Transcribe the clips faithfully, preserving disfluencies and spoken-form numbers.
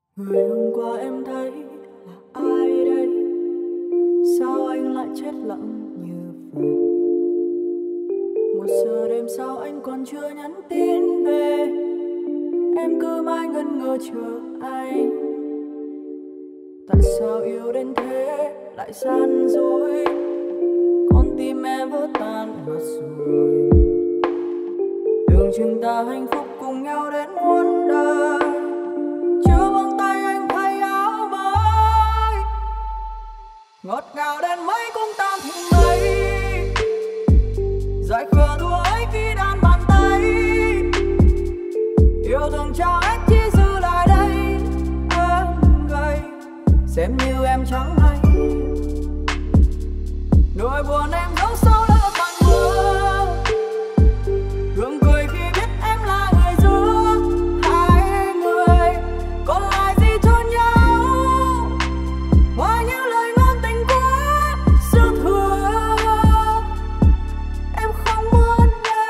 Người hôm qua em thấy là ai đây? Sao anh lại chết lặng như vậy? Một giờ đêm sao anh còn chưa nhắn tin về? Em cứ mãi ngẩn ngơ chờ anh. Tại sao yêu đến thế lại gian dối? Con tim em vỡ tan mất rồi. Tưởng chừng ta hạnh phúc cùng nhau đến muôn đời. Chưa buông tay anh thay áo mới. Ngọt ngào đến mấy cũng tan thành mây. Dại khờ thua ấy khi đan bàn tay. Yêu thương trao hết chỉ giữ lại đây. Em gầy xem như em chẳng hay. Nỗi buồn em giấu sâu lớp màn mưa. Gượng cười khi biết em là người giữa hai người. Còn lại gì cho nhau ngoài những lời ngôn tình quá dư thừa. Em không muốn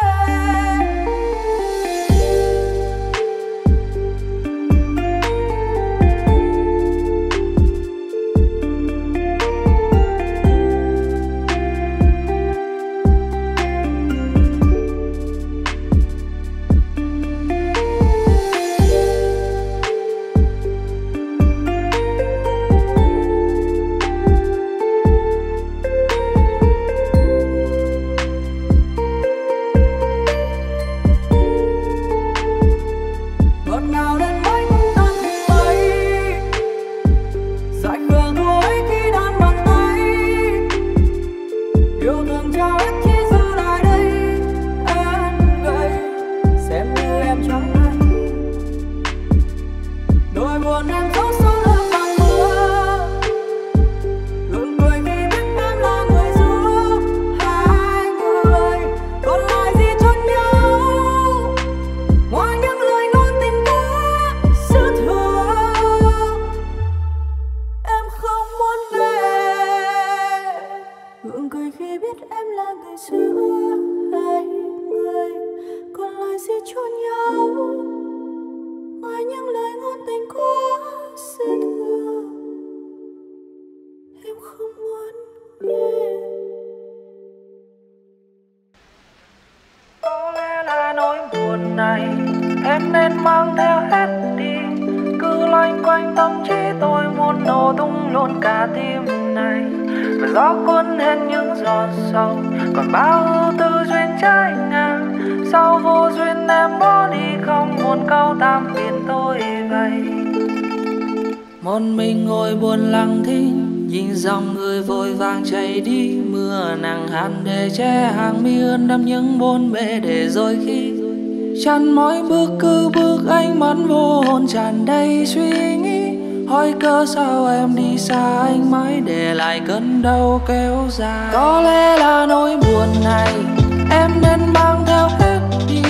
đắm những bốn bề để rồi khi chăn mỗi bước cứ bước ánh mắt vô hồn tràn đầy suy nghĩ. Hỏi cớ sao em đi xa anh mãi để lại cơn đau kéo dài. Có lẽ là nỗi buồn này em nên mang theo hết đi.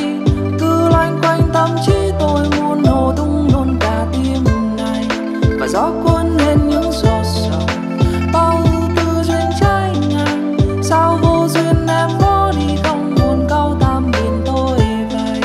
Cứ loanh quanh tâm trí tôi muốn nổ tung luôn cả tim này. Và gió cuốn lên những giọt sầu bao tư duyên trái ngang. Sao vô duyên em bỏ đi không muốn câu tạm biệt tôi vậy.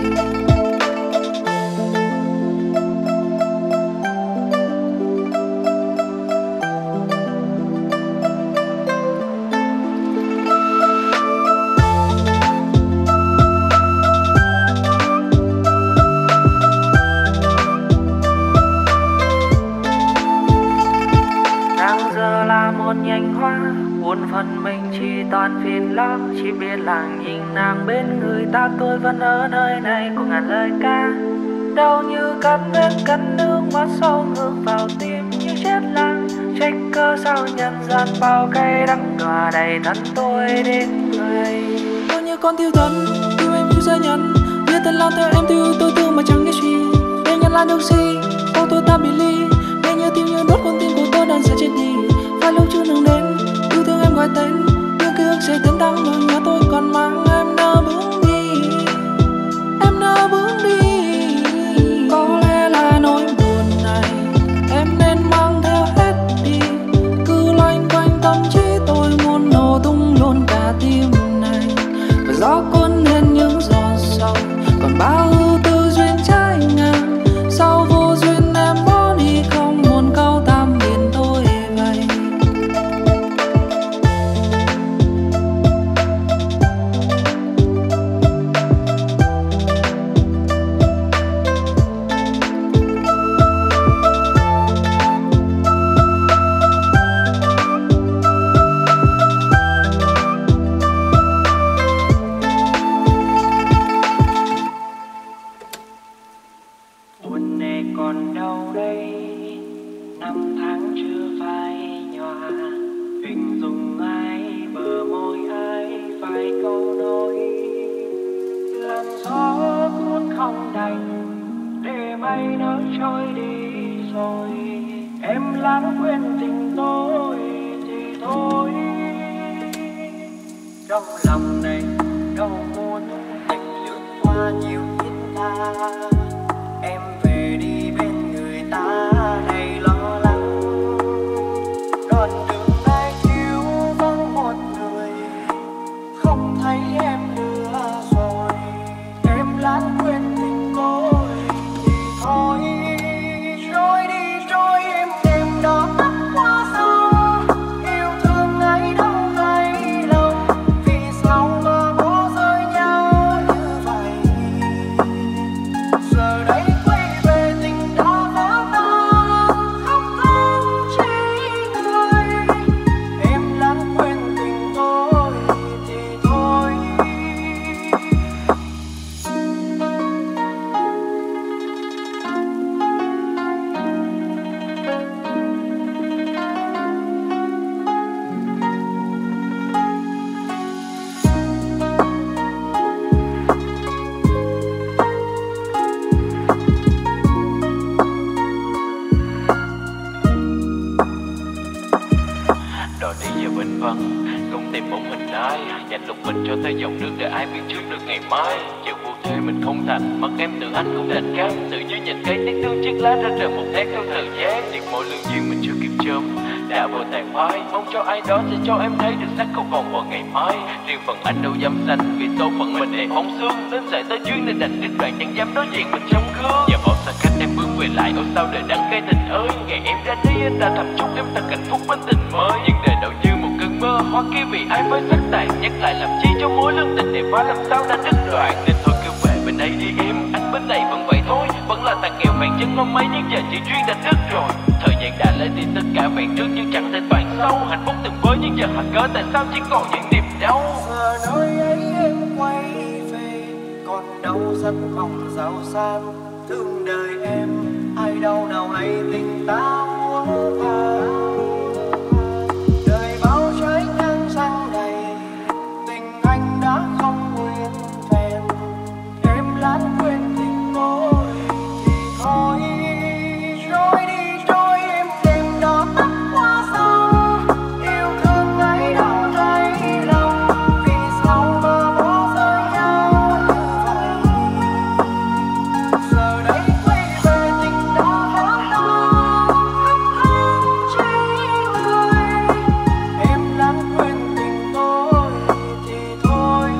Đang giờ là một nhành hoa buồn phần mình chỉ toàn phiền lo. Chỉ biết là nhìn nàng bên người ta tôi vẫn ở nơi này của ngàn lời ca. Đau như cắn vết cắn nước mắt sâu ngược vào tim như chết lặng. Trách cớ sao nhân gian bao cay đắng đọa đầy thân tôi đến người. Tôi như con thiêu thân yêu em như rơi nhân. Như tên lao theo em tiêu tôi thương mà chẳng biết gì. Để nhân là nước si ô tôi ta bị ly. Để như tim như đốt con tim của tôi đang dần chết đi. Phải lâu chưa nâng đến yêu thương em gọi tên. Nhưng ký ức sẽ tiến tăng nỗi nhớ tôi còn mang em nỡ bước đi. Em nỡ bước đi. Có lẽ là nỗi buồn này em nên mang theo hết đi. Cứ loanh quanh tâm trí tôi muốn nổ tung luôn cả tim này. Và gió cuốn lên những giọt sầu còn bao ưu tư duyên trái ngang. Sao vô duyên em bỏ buồn nề còn đâu đây, năm tháng chưa phai nhòa, hình dung ai bờ môi ai phải câu nói, làn gió cuốn không đành để mây nỡ trôi đi rồi, em lãng quên tình tôi thì thôi. Trong lòng này đâu muốn tình lướt qua nhiều thiên tha, em về đi bên người ta này lo lắng, đoạn đường ai thiếu vắng một người, không thấy em nữa rồi, em lãng quên tình tôi thì thôi. Trôi đi trôi em đêm đó tắt qua sau, yêu thương ấy đâu thấy đâu, vì sao mà bỏ rơi nhau như vậy. Giờ đây quay về tình đã vỡ tan, khóc than chỉ người, em lãng quên tình tôi thì thôi. Đò đi về bên vắng, không tìm bóng hình ai, dành lúc mình cho tới dòng nước để ai biết trước được ngày mai. Giờ vô thế mình không thành, mất em tự anh cũng đành cam, tự như nhìn cây tiếc thương chiếc lá ra trời một nét theo thời gian. Tiếc mỗi lương duyên mình chưa kịp chớm đã vô tàn phai, mong cho ai đó sẽ cho em thấy được sắc không còn vào ngày mai. Riêng phần anh đâu dám xanh, vì số phận mình để bóng xương, đến dậy tới duyên nên đành đứt đoạn chẳng dám đối diện mình trong gương. Giờ bỏ xa cách em bước về lại, ôi sao đời đắng cay tình ơi, ngày em ra đi anh đã thầm chúc em thật hạnh phúc bên tình mới. Nhưng đời đâu như một cơn mơ, hoa kia vì ai phải sắc tàn, nhắc lại làm chi cho mối lương tình đẹp quá làm sao đã đứt đoạn. Nên thôi cứ về bên đây đi em, anh bên này vẫn vậy thôi, vẫn là thằng nghèo vàng chân non mấy, nhưng giờ chỉ duyên đã đứt rồi. Thời gian đã lấy đi tất cả vẹn trước nhưng chẳng thể toàn sâu, hạnh phúc từng với nhưng giờ hạt cớ tại sao chỉ còn những niềm đau. Giờ nơi ấy em quay về, còn đâu rất mong giàu sang, thương đời em ai đâu nào hay tình ta úa vào. Đời bao trái ngang răng đầy, tình anh đã không nguyên vẹn, em lãng quên tình tôi thì thôi. Trôi đi trôi em đêm đó tắt qua sau, yêu thương ấy đâu thấy đâu, vì sao mà bỏ rơi nhau như vậy. Giờ đây quay về tình đã vỡ tan, khóc than chỉ người, em lãng quên tình tôi thì thôi.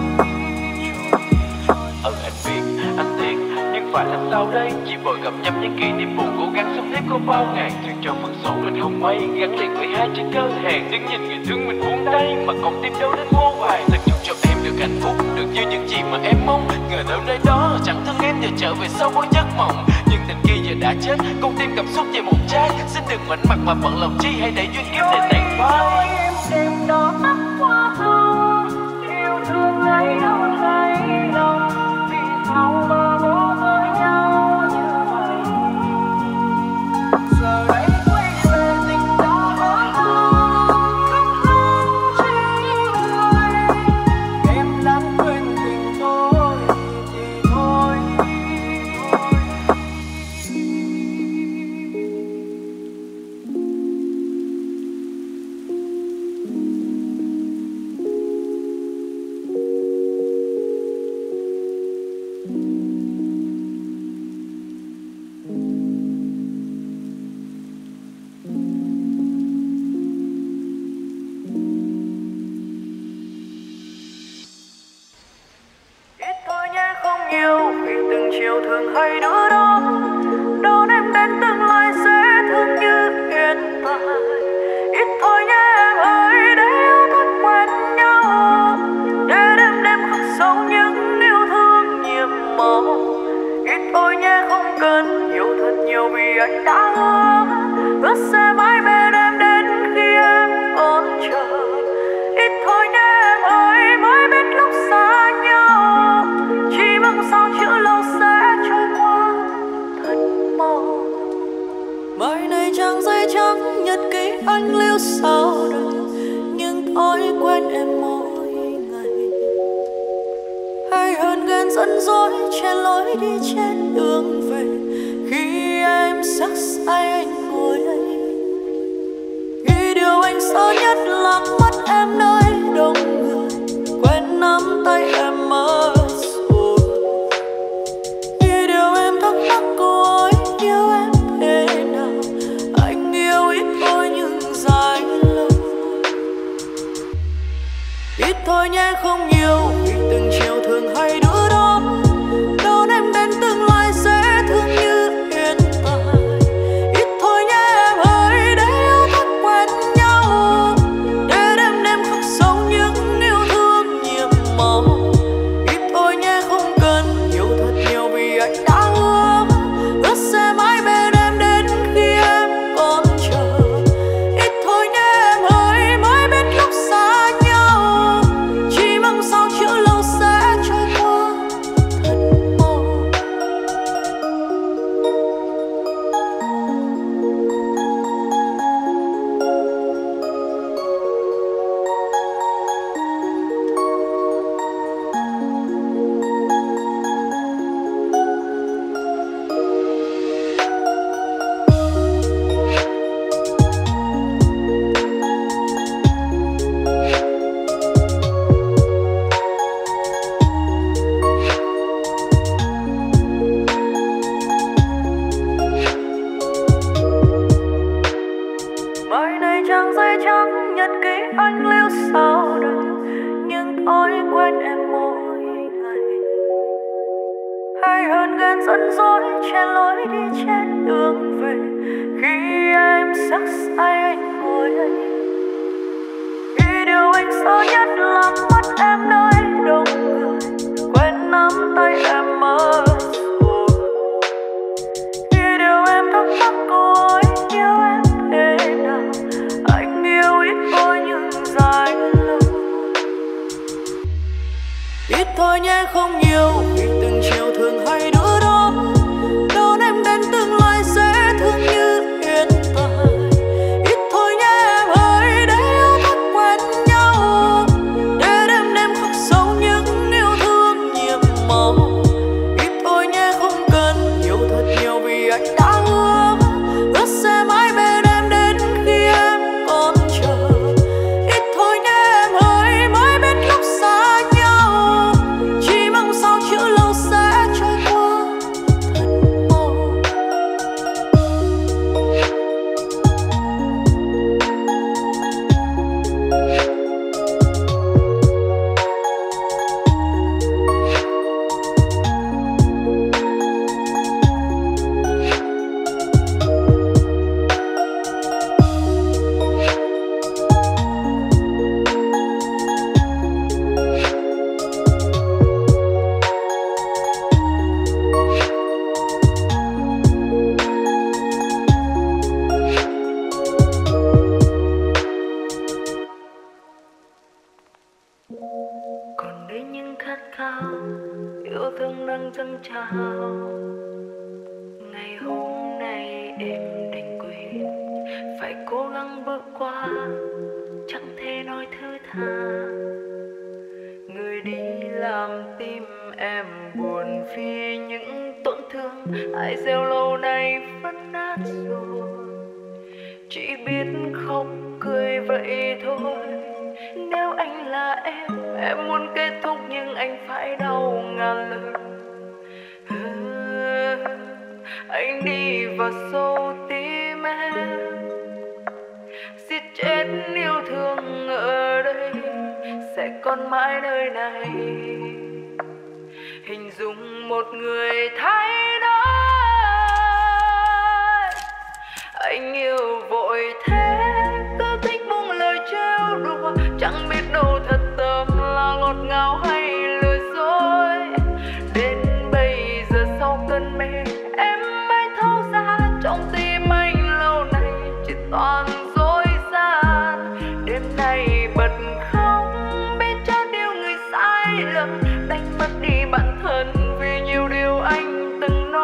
Ừ anh biết, anh tiếc, nhưng phải làm sao đây, chỉ vội gặp nhầm những kỷ niệm buồn, cố gắng sống tiếp có bao ngày. Thuyền cho phần số mình không may, gắn liền với hai chữ cơ hẹn, đứng nhìn người thương mình buông tay mà còn tim đâu đến vô vàn. Thật chúc cho em được hạnh phúc, được như những gì mà em mong, ngờ đâu nơi đó chẳng thương em giờ trở về sau mỗi giấc mộng. Nhưng tình kia giờ đã chết, con tim cảm xúc về một trai, xin đừng ngoảnh mặt mà bận lòng chi, hãy để duyên kiếp để tàn phai. Em đêm đó tắt qua sau, yêu thương ấy đâu thấy đâu, vì sao mà bỏ rơi nhau như vậy. Giờ đây quay về tình đã vỡ tan, khóc than chỉ người, em lãng quên tình tôi thì thôi. Ít thôi nhé không nhiều, vì từng chiều thường hay đứa đó đón em đến tương lai sẽ thương như hiện tại. Ít thôi nhé em ơi, để yêu thật quen nhau, để đêm đêm khắc sâu những yêu thương nhiệm màu. Ít thôi nhé không cần yêu thật nhiều, vì anh đã hứa hứa sẽ mãi bên em đến khi em còn chờ. Ít thôi nhé em ơi, mới biết lúc xa nhau chỉ mong sao chữ lâu sẽ trôi qua thật nhật ký anh lưu sau đời, nhưng thói quen em mỗi ngày. Hay hơn ghen dẫn dối che lối đi trên đường về, khi em sắc say anh ngồi đây. Khi điều anh sợ nhất là mất em nơi đông người, quên nắm tay em mất rồi. Khi điều em thắc mắc cô ấy yêu em thế nào, anh yêu ít thôi nhưng dài lâu. Ít thôi nhé không nhiều, vì từng chiều thường hay đưa đón đón em đến tương lai dễ thương như hiện tại. Ít thôi nhé em ơi, để yêu thật quen nhau, để đêm đêm khắc sâu những yêu thương nhiệm màu. Ít thôi nhé không cần nhiều thật nhiều, vì anh đã hứa ước sẽ mãi bên em đến khi em còn chờ. Ít thôi nhé em ơi, mới biết lúc xa nhau, chỉ mong sao chữ lâu sẽ trôi qua thật mau. Mai này trang giấy trắng nhật ký anh lưu sau đời, nhưng thói quen em mỗi ngày. Hay hơn ghen dẫn dối che lối đi trên đường về, khi em sắc say anh ngồi đây. Khi điều anh sợ nhất là mất em nơi đông người, quên nắm tay em mất rồi. Khi điều em thắc mắc cô ấy yêu em thế nào, anh yêu ít thôi nhưng dài lâu. Ít thôi nhé không nhiều, vì từng chiều thường hay đưa đón đón em đến tương lai dễ thương như hiện tại. Ít thôi nhé em ơi, để yêu thật quen nhau, để đêm đêm khắc sâu những yêu thương nhiệm màu. Ít thôi nhé không cần nhiều thật nhiều, vì anh đã hứa ước sẽ mãi bên em đến khi em còn chờ. Ít thôi nhé em ơi, mới biết lúc xa nhau, chỉ mong sao chữ lâu sẽ trôi qua thật mau. Còn đây những khát khao yêu thương đang dâng trào. Ngày hôm nay em đành quên, phải cố gắng bước qua, chẳng thể nói thứ tha. Người đi làm tim em buồn vì những tổn thương ai gieo lâu nay vẫn nát rồi. Chỉ biết khóc cười vậy thôi. Nếu anh là em, em muốn kết thúc nhưng anh phải đau ngàn lần. Anh đi vào sâu tim em, giết chết yêu thương ở đây, sẽ còn mãi nơi này. Hình dung một người thay đổi, anh yêu vội thế, cứ thích buông lời trêu đùa, chẳng biết đâu thật tâm là ngọt ngào hay lừa dối. Đến bây giờ sau cơn mê, em mới thấu ra trong tim anh lâu nay chỉ toàn dối gian. Đêm nay bật khóc biết cho điều người sai lầm, đánh mất đi bản thân vì nhiều điều anh từng nói.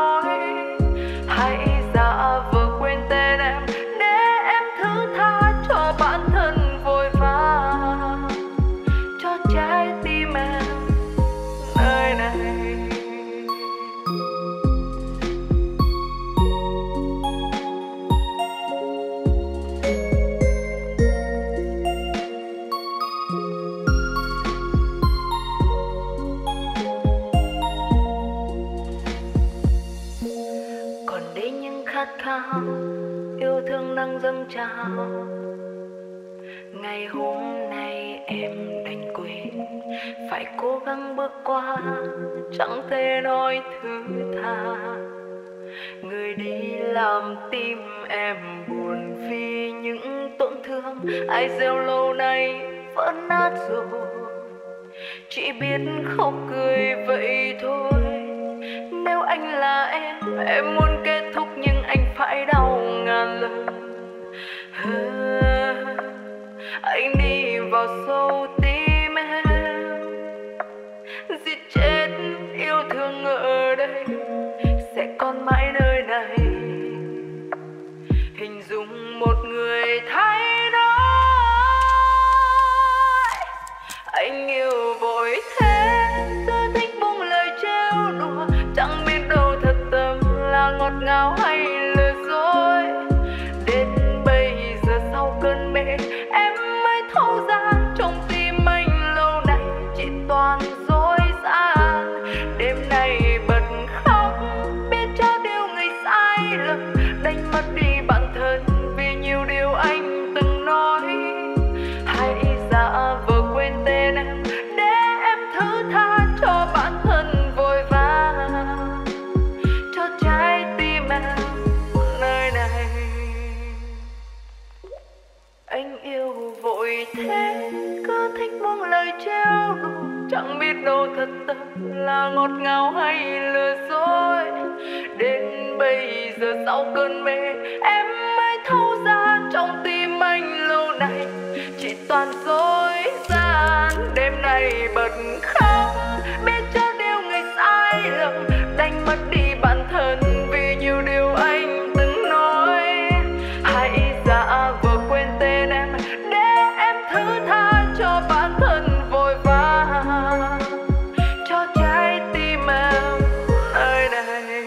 những khát khao yêu thương đang dâng trào. Ngày hôm nay em đành quên, phải cố gắng bước qua, chẳng thể nói thứ tha. Người đi làm tim em buồn vì những tổn thương ai gieo lâu nay vỡ nát rồi. Chỉ biết khóc cười vậy thôi. Nếu anh là em, em muốn kết thúc nhưng anh phải đau ngàn lần. Anh đi vào sâu tim em, giết chết yêu thương ở đây, sẽ còn mãi nơi này. Hình dung một người thay đổi, anh yêu vội thế, cứ thích buông lời trêu đùa, chẳng biết đâu thật tâm là ngọt ngào hay lừa dối. Đến bây giờ sau cơn mê em mới thấu ra, trong tim anh lâu nay chỉ toàn dối gian. Đêm nay bật khóc biết cho điều người sai lầm, đánh mất đi bản thân vì nhiều điều anh từng nói. Hãy giả vờ quên tên em để em thứ tha cho bản thân vội vã, cho trái tim em nơi này. Anh yêu vội thế, cứ thích buông lời trêu đùa, chẳng biết đâu thật tâm là ngọt ngào hay lừa dối. Đến bây giờ sau cơn mê em mới thấu ra, trong tim anh lâu nay chỉ toàn dối gian. Đêm nay bật khóc biết cho điều người sai lầm, đánh mất đi bản thân vì nhiều điều anh từng nói. Hãy giả vờ quên tên em để em thứ tha cho bản thân vội vã, cho trái tim em nơi này.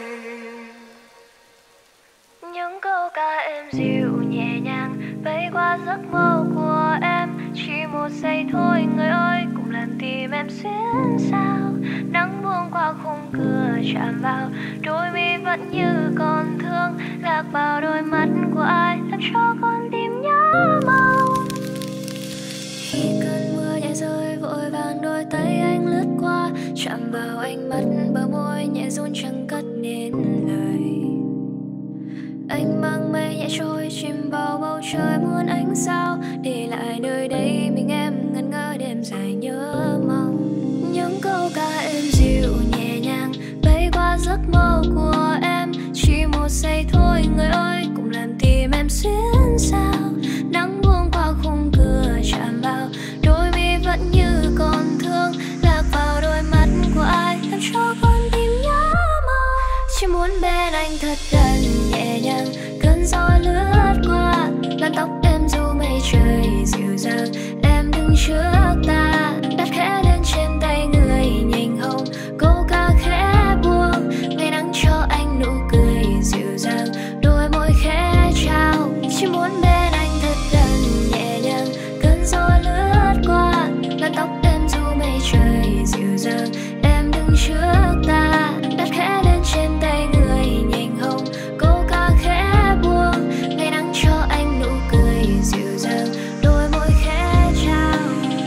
Những câu ca em dịu nhẹ nhàng bay qua giấc mơ của em, chỉ một giây thôi người ơi cũng làm tim em xuyên sao. Nắng buông qua khung cửa chạm vào đôi mi vẫn như còn thương, lạc vào đôi mắt của ai làm cho con tim nhớ mong. Khi cơn mưa nhẹ rơi vội vàng đôi tay anh lướt qua, chạm vào ánh mắt bờ môi nhẹ run chẳng cất nên lời. Anh mang mây nhẹ trôi chìm vào bầu trời muôn ánh sao, để lại nơi đây mình em ngẩn ngơ đêm dài nhớ mong. Những câu ca em dịu nhẹ nhàng bay qua giấc mơ của em, chỉ một giây thôi người ơi cũng làm tim em xuyên sao. Nắng buông qua khung cửa chạm vào đôi mi vẫn như còn thương, lạc vào đôi mắt của ai làm cho con tim nhớ mong. Chỉ muốn bên anh thật gần nhẹ nhàng, cơn gió lướt qua làn tóc em dù mây trời dịu dàng. Em đứng trước ta đặt khẽ lên trên tay người nhành hồng, câu ca khẽ buông ngày nắng cho anh nụ cười dịu dàng, đôi môi khẽ trao. Chỉ muốn bên anh thật gần nhẹ nhàng, cơn gió lướt qua làn tóc em dù mây trời dịu dàng. Em đứng trước ta đặt khẽ lên trên tay người nhành hồng, câu ca khẽ buông ngày nắng cho anh nụ cười dịu dàng, đôi môi khẽ trao.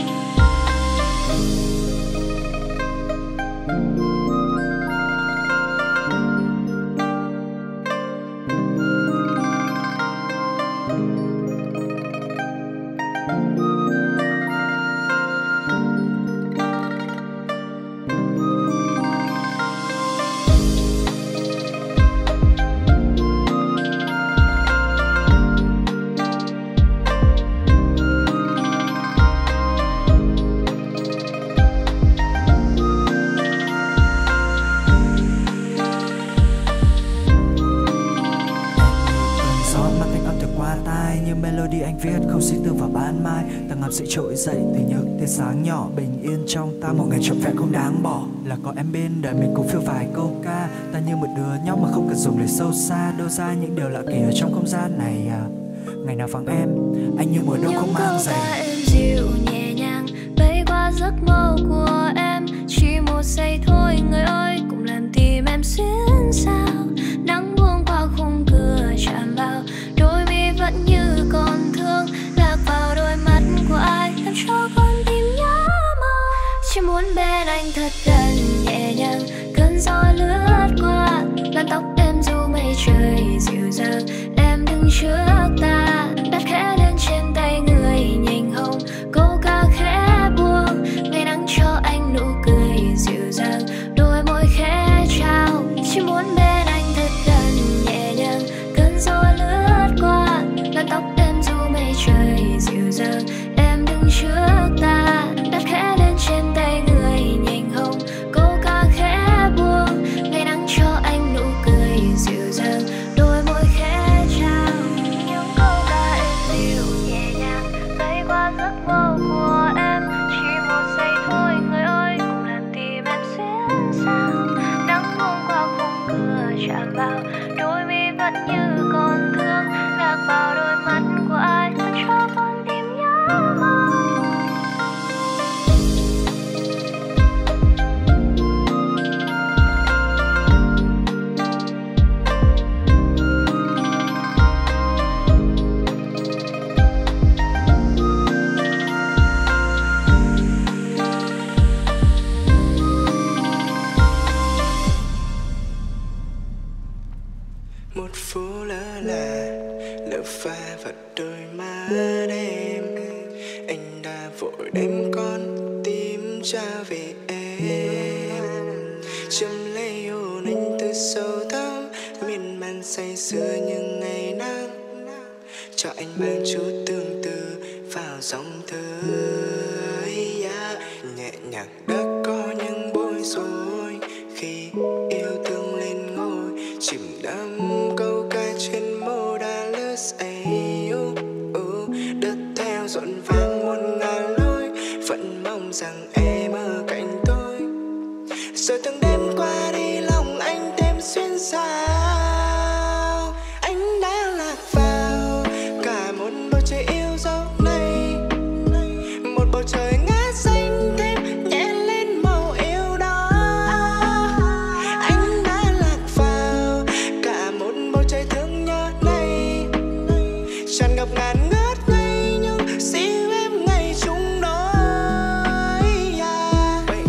Sẽ trỗi dậy từ những tia sáng nhỏ bình yên trong ta. Một ngày trọn vẹn không đáng bỏ, là có em bên đời mình cùng phiêu vài câu ca. Ta như một đứa nhóc mà không cần dùng lời sâu xa, đâu ra những điều lạ kỳ ở trong không gian này à. Ngày nào vắng em, anh như mùa đông không mang giày. Những câu ca em dịu nhẹ nhàng bay qua giấc mơ của em, chỉ một giây thôi người ơi cũng làm tim em xuyên sao. Nắng buông qua khung lạc vào đôi mắt của ai ta cho con tim nhớ mong. Một phố lỡ là lỡ pha vào đôi má em, anh đã vội đem con tim trả về em. Châm lấy hồn anh từ sâu thẳm, miên man say sưa như ngày nắng, cho anh mang chút tương tư vào dòng thơ. Yeah. Nhẹ nhàng đã có những bối rối khi yêu thương lên ngôi, chìm đắm câu ca trên mô đã lướt say. uh, uh, Đất theo rộn vang muôn ngàn lối, vẫn mong rằng em ở cạnh tôi. Rồi từng đêm qua đi lòng anh thêm xuyên sao, anh đã lạc vào cả một bầu trời yêu dấu này, một bầu trời ngát xanh thêm nhẹ lên màu yêu đó. Anh đã lạc vào cả một bầu trời thương nhớ này, tràn ngập ngàn ngất ngây nhưng siêu em ngày chung đôi. Yeah. Wait.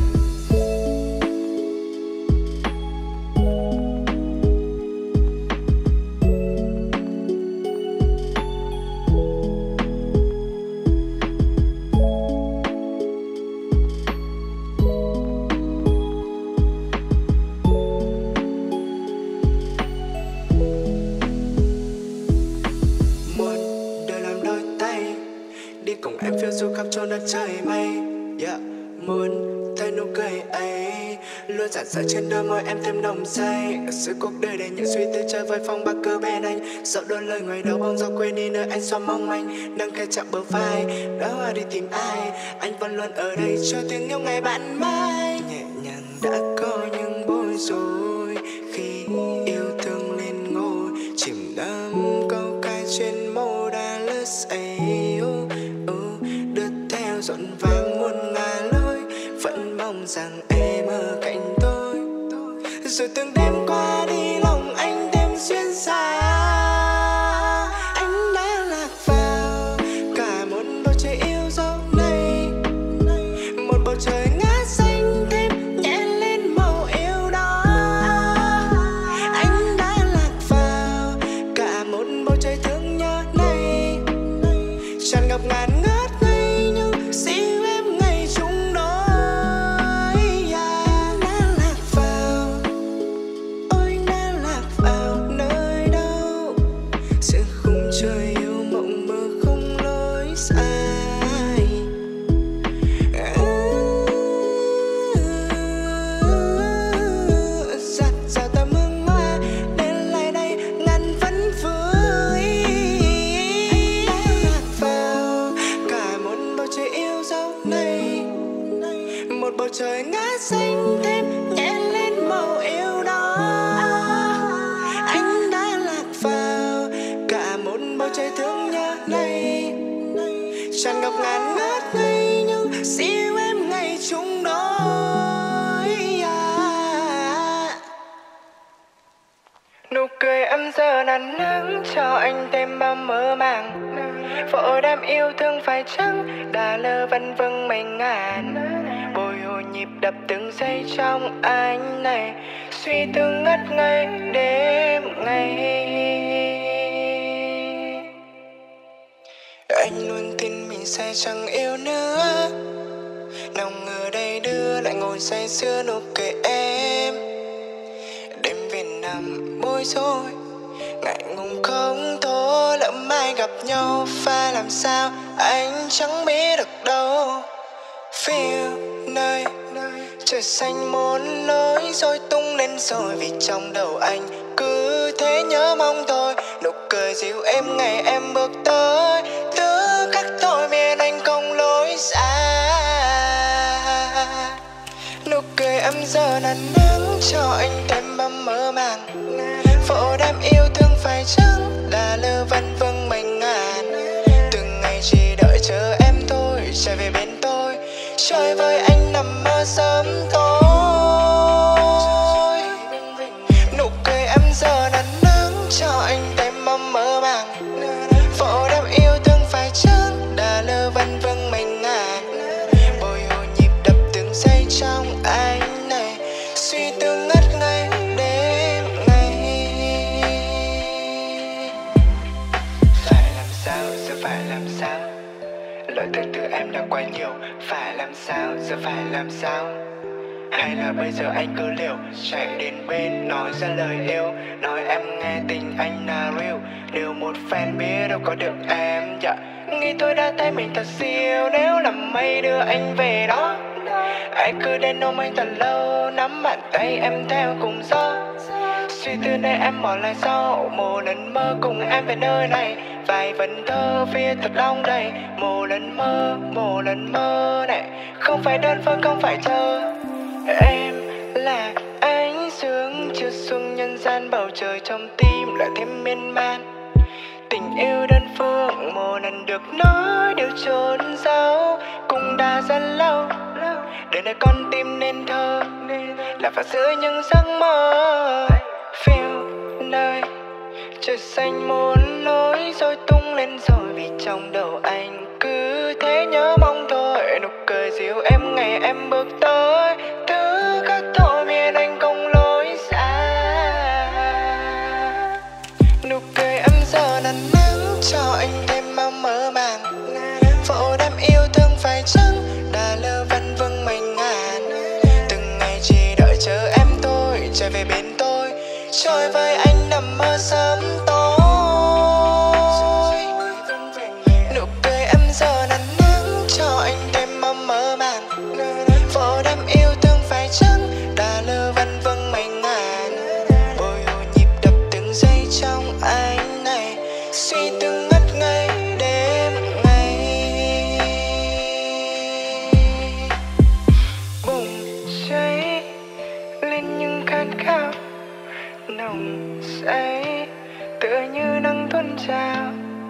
Một đời làm đôi tay, đi cùng em phiêu du khắp chốn đất trời mây. Yeah. Muốn thấy nụ cười ấy luôn rạng rỡ trên đôi môi em thêm nồng say. Ở giữa cuộc đời đầy những suy tư chơi với phong bạc cơ bên anh, dẫu đôi lời ngoài đầu bóng gió quên đi nơi anh xoa mong manh. Nâng khe chạm bờ vai đóa hoa đi tìm ai, anh vẫn luôn ở đây cho tiếng yêu ngày bạn mai. Nhẹ nhàng đã có những bối rối khi yêu thương lên ngôi, chìm đắm câu ca trên mô đã lướt say. uh, uh, Đưa theo rộn vang muôn ngàn lối, vẫn mong rằng em ở cạnh tôi. Rồi từng đêm qua đi lòng anh thêm xuyên xa, anh đã lạc vào cả một bầu trời yêu dấu này, một bầu trời ngát xanh thêm nhẹ lên màu yêu đó. Anh đã lạc vào cả một bầu trời thương nhớ này, tràn ngập ngàn ngất ngây nhưng siêu em ngày chung đôi. Yeah. Đã lạc vào, ôi đã lạc vào nơi đâu, giữa khung trời yêu mộng mơ không lối sai. Giặt rào tầm hương hoa đến lại đây ngàn vẫn vui. Anh đã lạc vào cả một bầu trời yêu dấu này, một bầu trời ngát xanh thêm nhẹ lên màu yêu đó. Anh đã lạc vào cả một bầu trời thương nhớ này, tràn ngập ngàn ngất ngây nhưng siêu em ngày chung đôi. Yeah. Nụ cười em giờ nắng nắng cho anh thêm bao mơ màng, vội đem yêu thương phải chăng đã lơ vân vâng mình ngàn. Bồi hồi nhịp đập từng giây trong anh này, suy tư ngất ngây đêm ngày. Anh luôn tin mình sẽ chẳng yêu nữa, nào ngờ đây đưa lại ngồi say sưa nụ cười em. Đêm về nằm bối rối, ngại ngùng không thôi, lỡ mai gặp nhau phải làm sao anh chẳng biết được đâu. Phiêu nơi trời xanh muốn lối rồi tung lên rồi, vì trong đầu anh cứ thế nhớ mong thôi. Nụ cười dịu em ngày em bước tới, thứ khắc thôi miền anh không lối xa. Nụ cười em giờ nắn nắng cho anh thêm bao mơ màng, vội đem yêu thương phải chăng là lơ vân vâng trở về bên tôi. Chơi với anh nằm mơ sớm tối. Nụ cười em giờ là nắng cho anh thêm mong mơ màng. Vỗ đam yêu thương phải chăng đã lơ vân vâng mình ngàn. Bồi hồi nhịp đập từng giây trong anh này, suy tư ngất ngây đêm ngày. Phải làm sao, giờ phải làm sao? Lời từ từ em đã quá nhiều. Phải làm sao, giờ phải làm sao? Hay là bây giờ anh cứ liều chạy đến bên nói ra lời yêu, nói em nghe tình anh là real. Điều một fan biết đâu có được em, yeah. Nghĩ tôi đã thấy mình thật siêu nếu làm mây đưa anh về đó. Anh cứ đến ôm anh thật lâu, nắm bàn tay em theo cùng gió. Suy tư nơi em bỏ lại sau, một lần mơ cùng em về nơi này. Vài vần thơ viết thật long đầy, một lần mơ, một lần mơ này. Không phải đơn phương, không phải chờ. Em là ánh sương chiếu xuống nhân gian, bầu trời trong tim lại thêm miên man. Tình yêu đơn phương một lần được nói đều trốn giấu, cũng đã rất lâu. Đời này con tim nên thơ, là phải giữ những giấc mơ. Phiêu nơi trời xanh muốn lối rồi tung lên rồi, vì trong đầu anh cứ thế nhớ mong thôi. Nụ cười dịu em ngày em bước tới, thứ khác thôi miền anh không lối xa. Nụ cười em giờ là nắng cho anh thêm mong mơ màng. Vỗ đam yêu thương phải chăng đã lơ vân vâng mình ngàn. Từng ngày chỉ đợi chờ em tôi trở về bên tôi, trôi với anh nằm mơ sớm tối. Nụ cười em giờ là nắng cho anh thêm mong mơ màng. Vỗ đam yêu thương phải chăng đã lơ vân vâng mình ngàn. Bồi hồi nhịp đập từng giây trong anh này, suy tư ngất ngây đêm ngày. Bùng cháy lên những khát khao nồng say, tựa như nắng tuôn trào.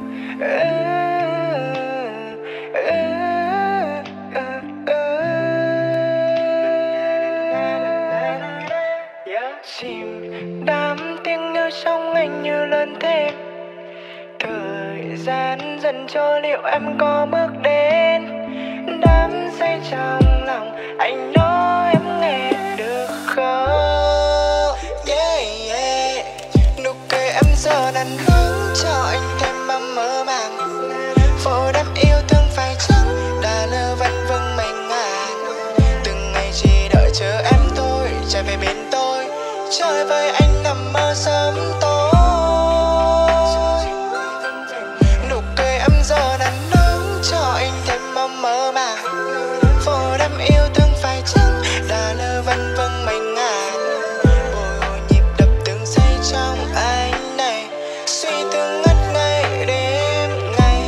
Chìm đám tiếng nhớ trong anh như lớn thêm. Thời gian dần trôi liệu em có bước đến đám say trong lòng anh nói em nghe được không? Yeah, yeah. Nụ cười em giờ là hướng cho anh thêm mong mơ màng. Vô đam yêu thương phải chăng đã lơ vân vâng mình ngàn. Từng ngày chỉ đợi chờ em thôi trở về bên tôi, chơi với anh nằm mơ sớm tối. Nụ cười em giờ là nắng cho anh thêm mong mơ màng. Vô đam yêu thương phải chăng đã lơ vân vâng mình ngàn. Bồi hồi nhịp đập từng giây trong anh này, suy tư ngất ngây đêm ngày.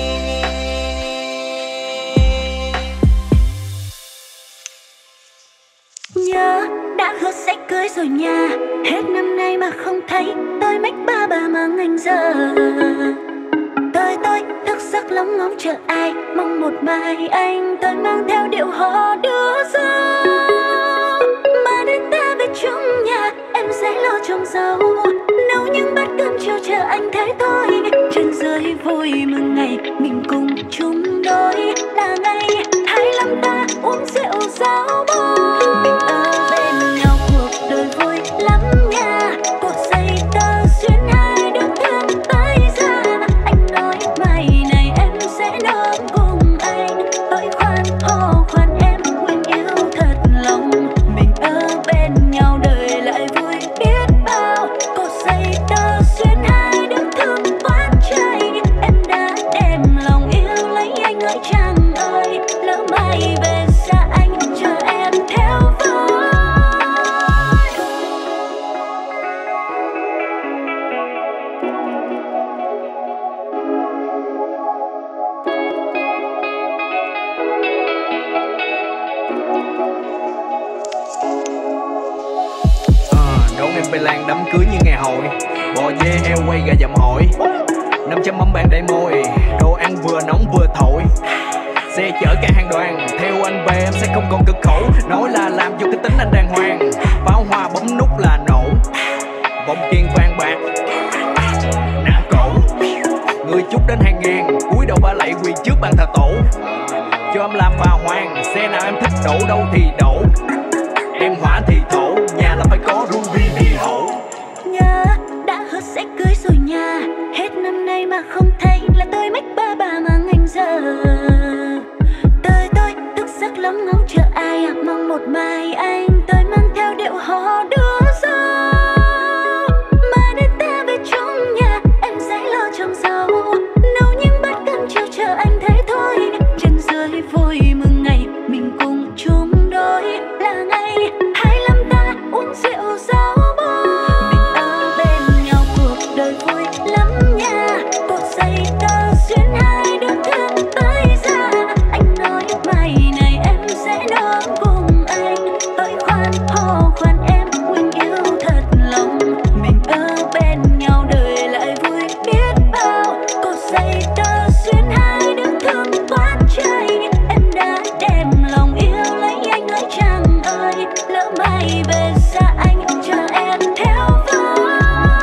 Nhớ đã hứa sẽ cưới rồi nha, hết năm nay mà không thấy tôi mách ba bà mang anh giờ. Tôi tôi thức giấc lóng ngóng chờ ai, mong một mai anh tôi mang theo điệu hò đưa ra. Mà đến ta về chung nhà em sẽ lo trồng rau, nấu những bát cơm chiều chờ anh thế thôi. Trên dưới vui mừng ngày mình cùng chung đôi, là ngày hai lăm ta uống rượu rau bông. Mình ở bên nhau cuộc đời vui lắm nha, cuộc dây tơ xuyên hai đứa thương tới ra. Anh nói mai này em sẽ nấu cùng anh, tôi khoan hô khoan em nguyện yêu thật lòng. Mình ở bên nhau đời lại vui biết bao, cuộc dây tơ xuyên hai đứa thương quá trời. Em đã đem lòng yêu lấy anh ơi chàng ơi, lỡ mai về xa anh chờ em theo với. Đón em bay lan đám cưới như ngày hội, bò dê heo quay gà dầm hội, năm trăm mâm bàn đầy môi, đồ ăn vừa nóng vừa thổi. xe chở cả hàng đoàn. Theo anh về em sẽ không còn cực khổ, nói là làm vô cái tính anh đàng hoàng. Pháo hoa bấm nút là nổ, vòng kiên vàng bạc nặng cổ. Người chúc đến hàng ngàn, cúi đầu ba lạy quỳ trước bàn thờ tổ. Cho em làm bà hoàng, xe nào em thích đổ đâu thì đổ. Em hỏa thì thổ, nhà là phải có ruby thì hổ. Nhớ đã hứa sẽ cưới rồi nha, hết năm nay mà không thấy là tôi mách ba bà mà ngành giờ. Tôi tôi thức giấc lắm ngóng chờ ai à, mong một mai anh tôi mang theo điệu hò đưa gió. Mai đến ta về trong nhà em sẽ lo trồng rau, nấu những bát cơm chiều chờ anh thế thôi. Chân rơi vui mừng ngày mình cùng chung đôi, là ngày hai mươi lăm ta uống rượu rau bò. Mình ở bên nhau cuộc đời vui lắm nha, cuộc dây tơ xuyên hai đứa thương tới ra. Anh nói mai này em sẽ đón cùng anh, ơi khoan hò khoan em nguyện yêu thật lòng. Mình ở bên nhau đời lại vui biết bao, cuộc dây tơ xuyên hai đứa thương quá trời. Em đã đem lòng yêu lấy anh ơi chàng ơi, lỡ mai về xa anh chờ em theo với.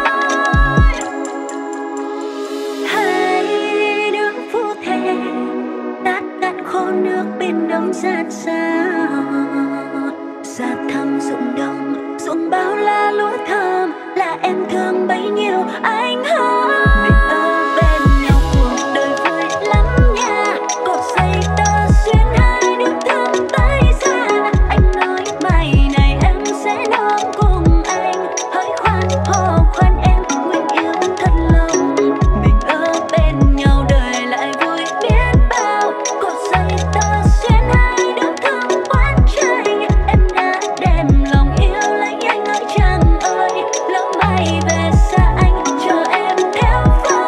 Hai đứa phu thề đã cạn khô nước bên đông rát sao, xa thăm ruộng đồng ruộng bao la lúa thơm, là em thương bấy nhiêu anh hơn. Mình ở bên nhau cuộc đời vui lắm nha, cuộc dây tơ xuyên hai đứa thương tới ra. Anh nói mai này em sẽ đón cùng anh, hỡi khoan hò khoan em nguyện yêu thật lòng. Mình ở bên nhau đời lại vui biết bao, cuộc dây tơ xuyên hai đứa thương quá trời. Em đã đem lòng yêu lấy anh ơi chàng ơi, lỡ mai về xa anh chờ em theo với.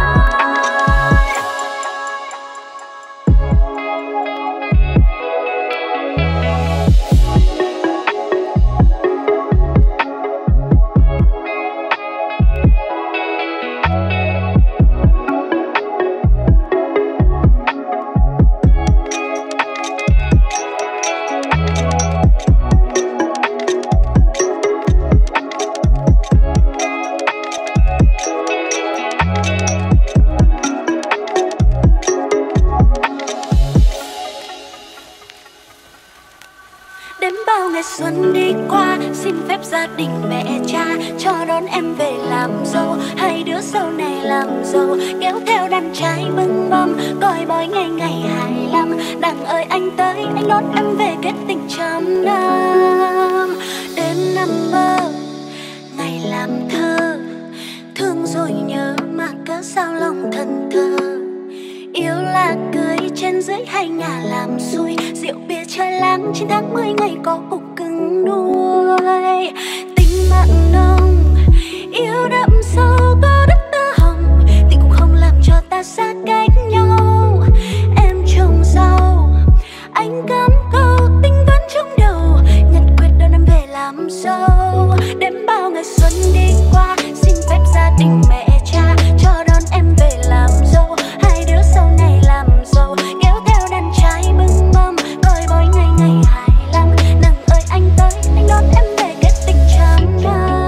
Đếm bao ngày xuân đi qua, xin phép gia đình mẹ cha cho đón em về làm dâu. Hai đứa sau này làm dâu, kéo theo đàn trai bưng mâm, coi bói ngày ngày hai mươi lăm. Đằng ơi anh tới, anh đón em về kết tình trăm năm. Đêm nằm mơ, ngày làm thơ, thương rồi nhớ mà cớ sao lòng thân thơ. Yêu là cưới trên dưới hai nhà làm xui, rượu bia chơi láng chín tháng mười ngày có cục cưng nuôi. Tình mạng nồng, yêu đậm sâu có đất tơ hồng, tình cũng không làm cho ta xa cách nhau. Em trồng rau, anh cắm câu tính toán trong đầu, nhật quyết đón em về làm dâu. Đêm bao ngày xuân đi qua, xin phép gia đình mẹ cha cho đón em về làm dâu. Hai đứa sau này làm dâu, kéo theo đàn trai bưng mâm, coi bói ngày ngày hai mươi lăm. Nàng ơi anh tới, anh đón em về kết tình trăm năm.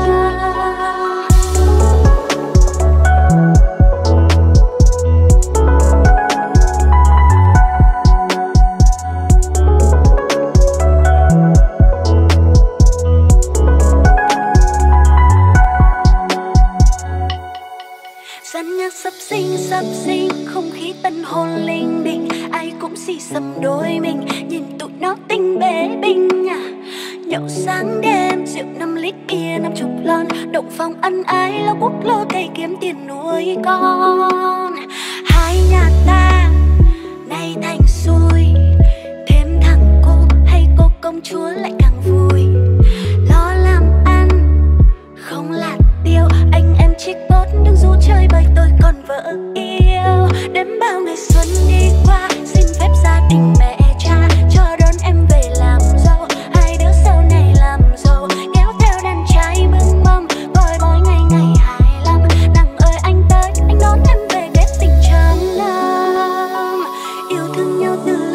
Gian nhạc sắp sinh sắp sinh, không khí tân hồn linh đình, ai cũng xì xầm đôi mình, nhìn tụi nó tinh bế binh à. Nhậu sáng đêm rượu năm lít bia năm chục lon, động phòng ân ái lo quốc lô cày kiếm tiền nuôi con. Hai nhà ta nay thành xui, thêm thằng cô hay cô công chúa lại càng vui. Lo làm ăn không lạt tiêu, anh em chỉ cốt đừng du chơi bởi tôi còn vợ yêu. Đếm bao ngày xuân đi qua, xin phép gia đình mẹ cha cho đón em về làm dâu. Hai đứa sau này làm dâu, kéo theo đàn trai bưng mâm, coi bói ngày ngày hai mươi lăm. Nàng ơi anh tới, anh đón em về kết tình trăm năm. Yêu thương nhau từ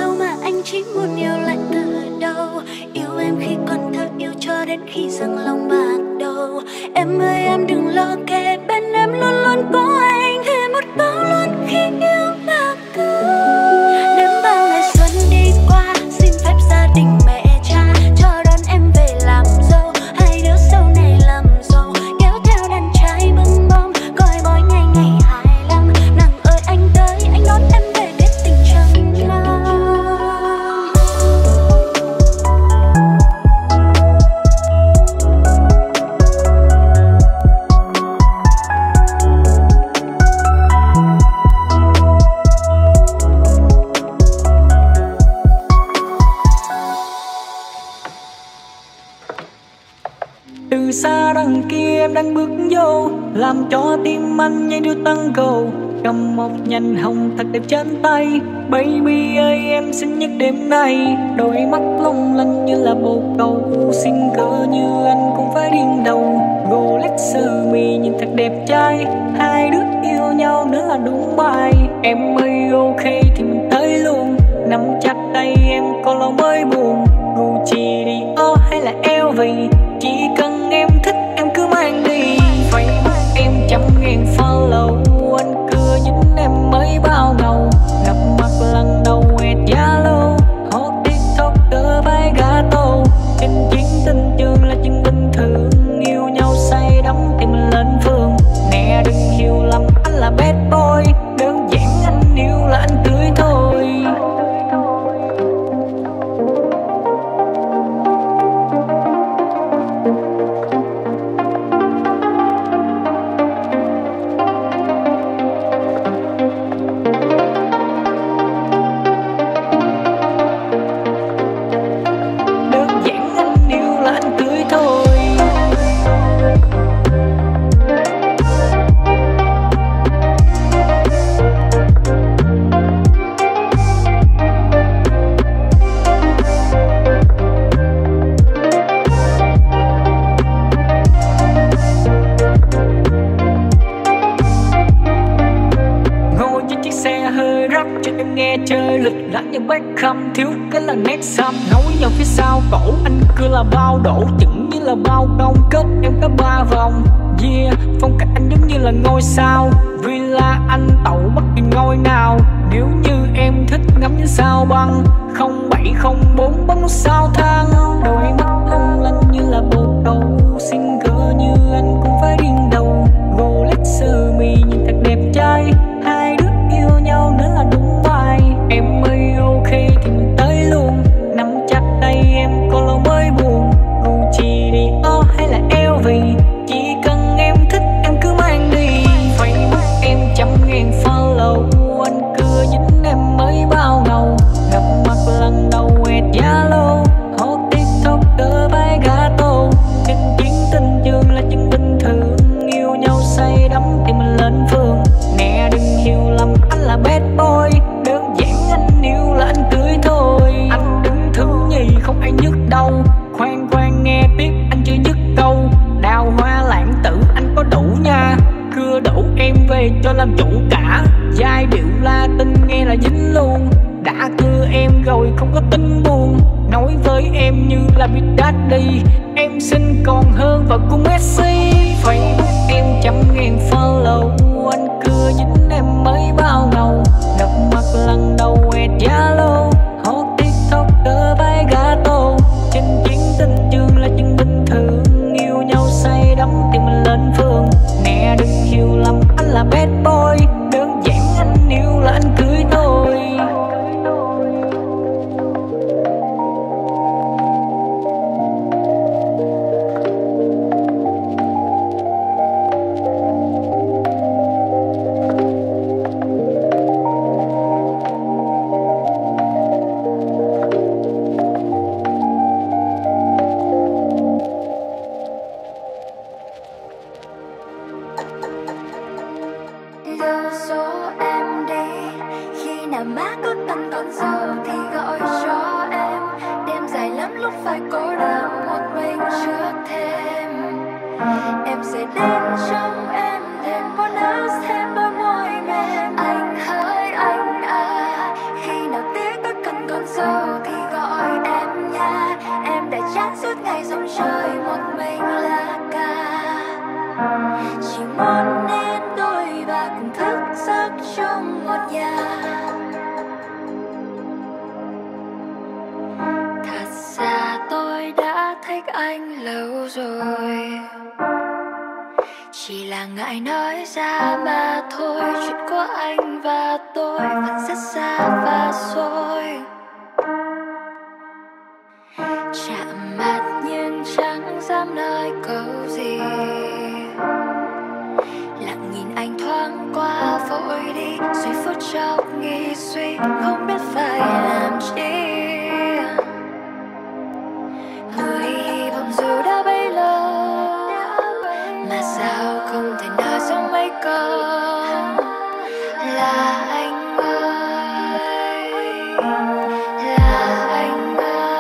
đang bước vô, làm cho tim anh nhảy đưa tăng cầu. Cầm một nhành hồng thật đẹp trên tay, baby ơi em xinh nhất đêm nay. Đôi mắt long lanh như là bồ câu, xinh cỡ như anh cũng phải điên đầu. Rolex sơ mi nhìn thật đẹp trai, hai đứa yêu nhau nữa là đúng bài. Em ơi ok thì mình tới luôn, nắm chặt tay em có lâu mới buồn. Gucci Dior hay là L V, chỉ cần em thích em cứ mang đi. Facebook em trăm ngàn follow, anh cưa dính em mới bao ngầu. Gặp mặt lần đầu quẹt Zalo, hot tiktoker vai gato. Trên chiến tình trường là chuyện bình thường, yêu nhau say đắm thì mình lên phường. Nè đừng hiểu lầm anh là bad boy, đơn giản anh yêu là anh tươi thôi. Chơi lịch lãm như Beckham, thiếu cái là nét xăm. Nối nhau phía sau cổ, anh cứ là bao đổ, chững như là bao công. Kết em có ba vòng, yeah, phong cách anh giống như là ngôi sao. Villa anh tậu bất kỳ ngôi nào, nếu như em thích ngắm như sao băng. Không bảy không bốn bấm nút sao thang, đôi mắt long lanh như là bồ câu, xinh cỡ như anh cũng phải điên đầu. Rolex sơ mi nhìn thật đẹp trai, hai đứa yêu nhau nữa là đúng bài. Em ơi ok thì mình tới luôn, nắm chặt tay em có lâu mới buồn. Gucci Dior hay là L V, chỉ cần em thích em cứ mang đi. Facebook em trăm ngàn follow, anh cưa dính em mới bao ngầu. Gặp mặt lần đầu quẹt Zalo, hot tiktoker vai gato. Trên chiến tình trường là chuyện bình thường, yêu nhau say đắm thì mình lên phường. Nè đừng hiểu lầm anh là bad boy, đơn giản anh yêu là anh tươi thôi. Anh đứng thứ nhì không ai nhức đâu, khoan khoan nghe tiếp anh chưa dứt câu. Đào hoa lãng tử anh có đủ nha, cưa đủ em về cho làm chủ cả. Giai điệu Latin nghe là dính luôn, đã cưa em rồi không có tính buồn. Nói với em như là biết daddy, em xinh còn hơn vợ của Messi. Facebook em trăm ngàn follow, anh cưa dính em mới bao ngầu. Gặp mặt lần đầu quẹt Zalo, hot tiktoker vai gato. Trên chiến tình trường là chuyện bình thường, yêu nhau say đắm thì mình lên phường. Nè đừng hiểu lầm anh là bad boy, đơn giản anh yêu là anh cưới thôi. Chỉ là ngại nói ra mà thôi, chuyện của anh và tôi vẫn rất xa và xôi. Chạm mặt nhưng chẳng dám nói câu gì, lặng nhìn anh thoáng qua vội đi, rồi phút chốc nghĩ suy không biết phải làm chi. Người hy vọng dù đã bấy lâu mà là anh ơi, là anh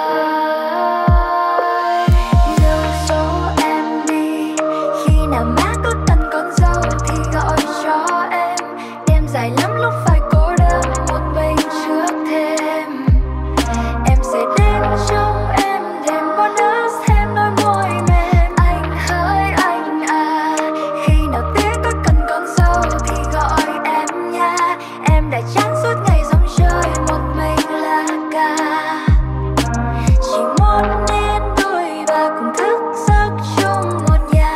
ơi. Lưu số em đi, khi nào má có cần con dâu thì gọi cho em. Đêm dài lắm lúc phải cô đơn một mình trước thêm. Em sẽ đến trong em đêm bonus thêm đôi môi mềm. Anh hỡi anh à, khi nào tiếc có cần con dâu thì gọi em nha. Em đã chán suốt ngày rong chơi một mình là ca. Chỉ muốn nên đôi và cùng thức giấc chung một nhà.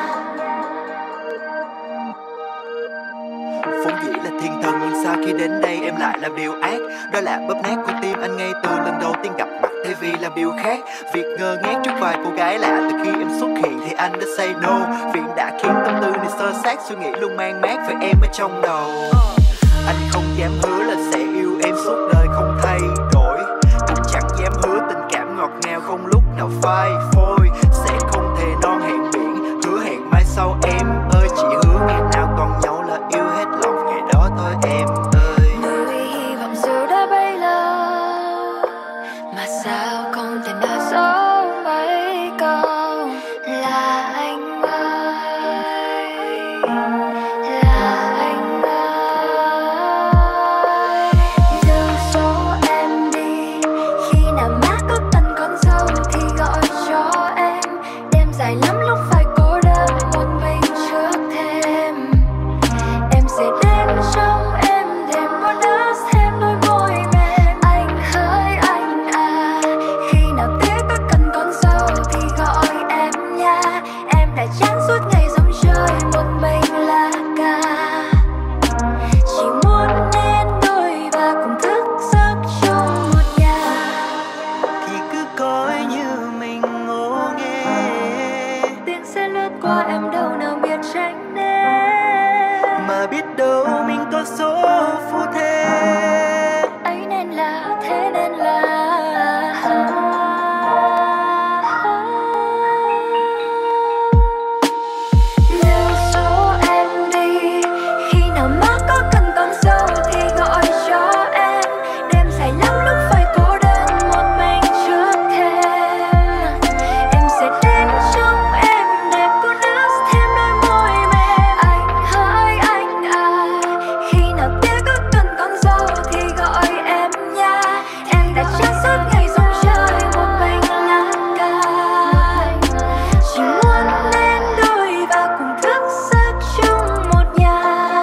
Vốn dĩ là thiên thần nhưng sao khi đến đây em lại làm điều ác. Đó là bóp nát con tim anh ngay từ lần đầu tiên gặp mặt, thay vì làm điều khác. Việc ngơ ngác trước vài cô gái lạ từ khi em xuất hiện thì anh đã say no. Việc đã khiến tâm tư này sơ sát, suy nghĩ luôn mang mát về em ở trong đầu. Anh không dám hứa là sẽ yêu em suốt đời không thay đổi, cũng chẳng dám hứa tình cảm ngọt ngào không lúc nào phai phôi. Sẽ không thề non hẹn biển, hứa hẹn mai sau em ơi. Chỉ hứa ngày nào còn nhau là yêu hết lòng ngày đó thôi em ơi. Nuôi hy vọng dù đã bấy lâu mà sao không thể nào giấu mấy câu là anh ơi, là anh ơi. Lưu số em đi, khi nào má có cần con dâu thì gọi cho em. Đêm dài lắm lúc phải cô đơn một mình trước thêm. Em sẽ đến trong em đêm bonus thêm đôi môi mềm. Anh hỡi anh à, khi nào tiếc có cần con dâu thì gọi em nha. Em đã chán suốt ngày rong chơi một mình là ca. Chỉ muốn nên đôi và cùng thức giấc chung một nhà. Thì cứ coi như mình ngô nghê, Tiếng sẽ lướt qua em đâu nào biết tránh né. mà biết đâu mình có số phù thế. Ấy nên là thế nên là lưu số em đi, khi nào má có cần con dâu thì gọi cho em. Đêm dài lắm lúc phải cô đơn một mình trước thêm. Em sẽ đến trong em đêm bonus thêm đôi môi mềm. Anh hỡi anh à, khi nào tiếc có cần con dâu thì gọi em nha. Em đã chán suốt ngày rong chơi một mình là ca. Chỉ muốn nên đôi và cùng thức giấc chung một nhà.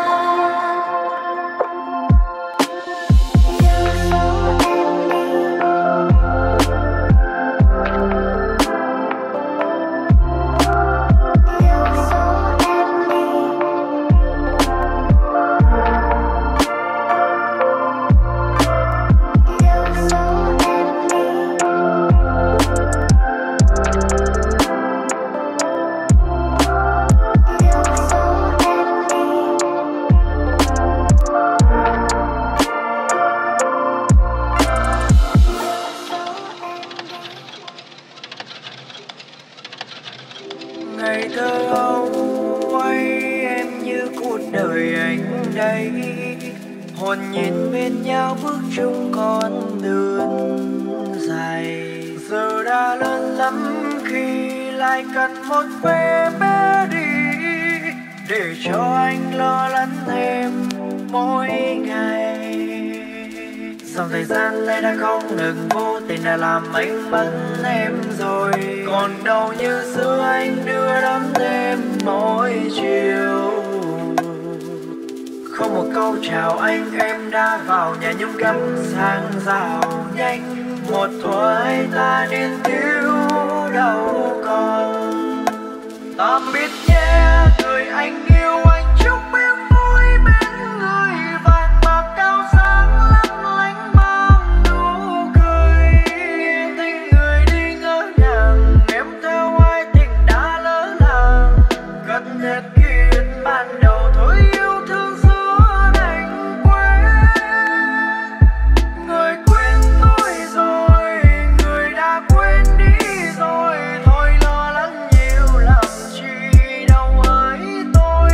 Lưu số em đi, lưu số em đi. Lưu số em đi. Lưu số em đi. Ngày thơ ấu quay em như cuộc đời anh đây. Hồn nhiên bên nhau bước chung con đường dài. Giờ đã lớn lắm khi lại cần một vé bé đi, để cho anh lo lắng em mỗi ngày. Dòng thời gian lại đã không ngừng, vô tình đã làm anh mất em rồi. Còn đâu như xưa anh đưa đón em mỗi chiều. Không một câu chào anh em đã vào nhà nhúng cắm sang rào nhanh. Một thuở ta nên thiếu đâu còn. Tạm biệt nhé người anh yêu, anh chúc em vui bên người vàng bạc cao sáng lấp lánh mang nụ cười. Tình người đi ngỡ ngàng, em theo ai tình đã lỡ làng. Cất hết ký ức ban đầu thôi yêu thương xưa đành quên. Người quên tôi rồi, người đã quên đi rồi. Thôi lo lắng nhiều làm chi đâu hỡi tôi.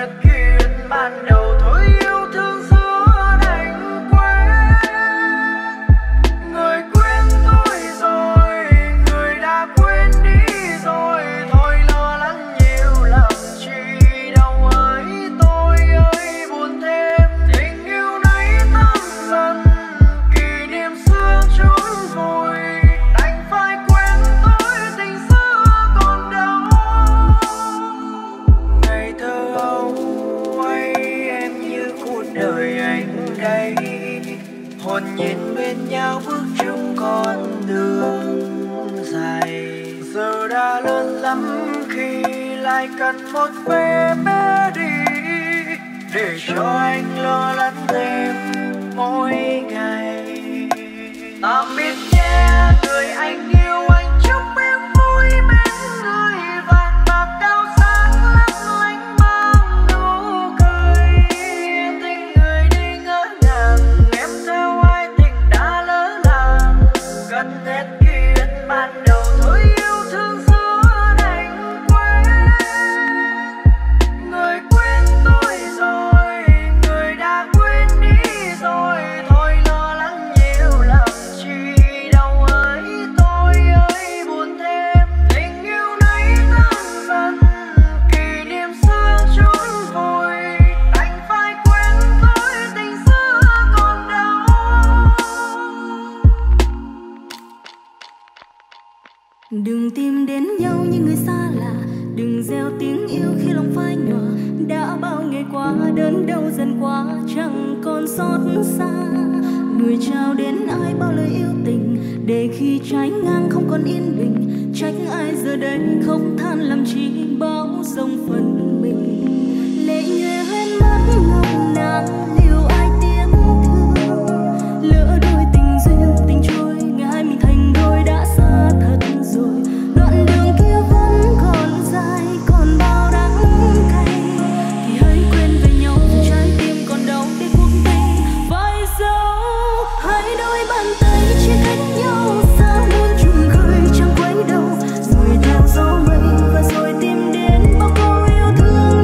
hết ký ức ban đầu thôi yêu thương xưa đành quên. Người quên tôi rồi, người đã quên đi rồi, thôi lo lắng nhiều làm chi đâu ơi tôi ơi buồn thêm. Tình yêu này tan dần, kỷ niệm xưa trốn vùi, đành phải quên tôi tình xưa còn đâu. Ngày thơ ấu ấy em như cuộc đời anh đây, hồn nhiên bên nhau bước chung con đường dài. Giờ đã lớn lắm khi lại cần một vé bé đi, để cho anh lo lắng thêm mỗi ngày. Tạm biệt nhé người anh yêu, anh chúc em vui bên người vàng bạc cao sáng lấp lánh mang nụ cười. Tình người đi ngỡ ngàng, em theo ai tình đã lỡ làng, gần hết ký ức ban đầu thôi yêu thương xưa đành quên. Người quên tôi rồi, người đã quên đi rồi, thôi lo lắng nhiều làm chi đâu ơi tôi ơi buồn thêm. Tình yêu này tan dần, kỷ niệm xưa trốn vùi, đành phải quên tôi tình xưa còn đâu. Đừng tìm đến nhau như người xa lạ, đừng gieo tiếng yêu khi lòng phai nhòa. Đã bao ngày qua đớn đau dần qua, chẳng còn xót xa. Người trao đến ai bao lời yêu tình, để khi trái ngang không còn yên bình. Trách ai giờ đây không than làm chi bão giông phần mình. Lệ nhuệ hoen mắt ngọc nàng, liệu ai tiếng thương. Lỡ đôi tình duyên tình trôi, ngày mình thành đôi đã xa thật rồi. Đoạn đường kia vẫn còn dài, còn bao đắng cay. Thì hãy quên về nhau, trái tim còn đau để cuộc tình phải dấu. Hai đôi bàn tay chia cách nhau, xa muôn trùng khơi chẳng quấy đâu. Rồi theo gió mây và rồi tìm đến bao câu yêu thương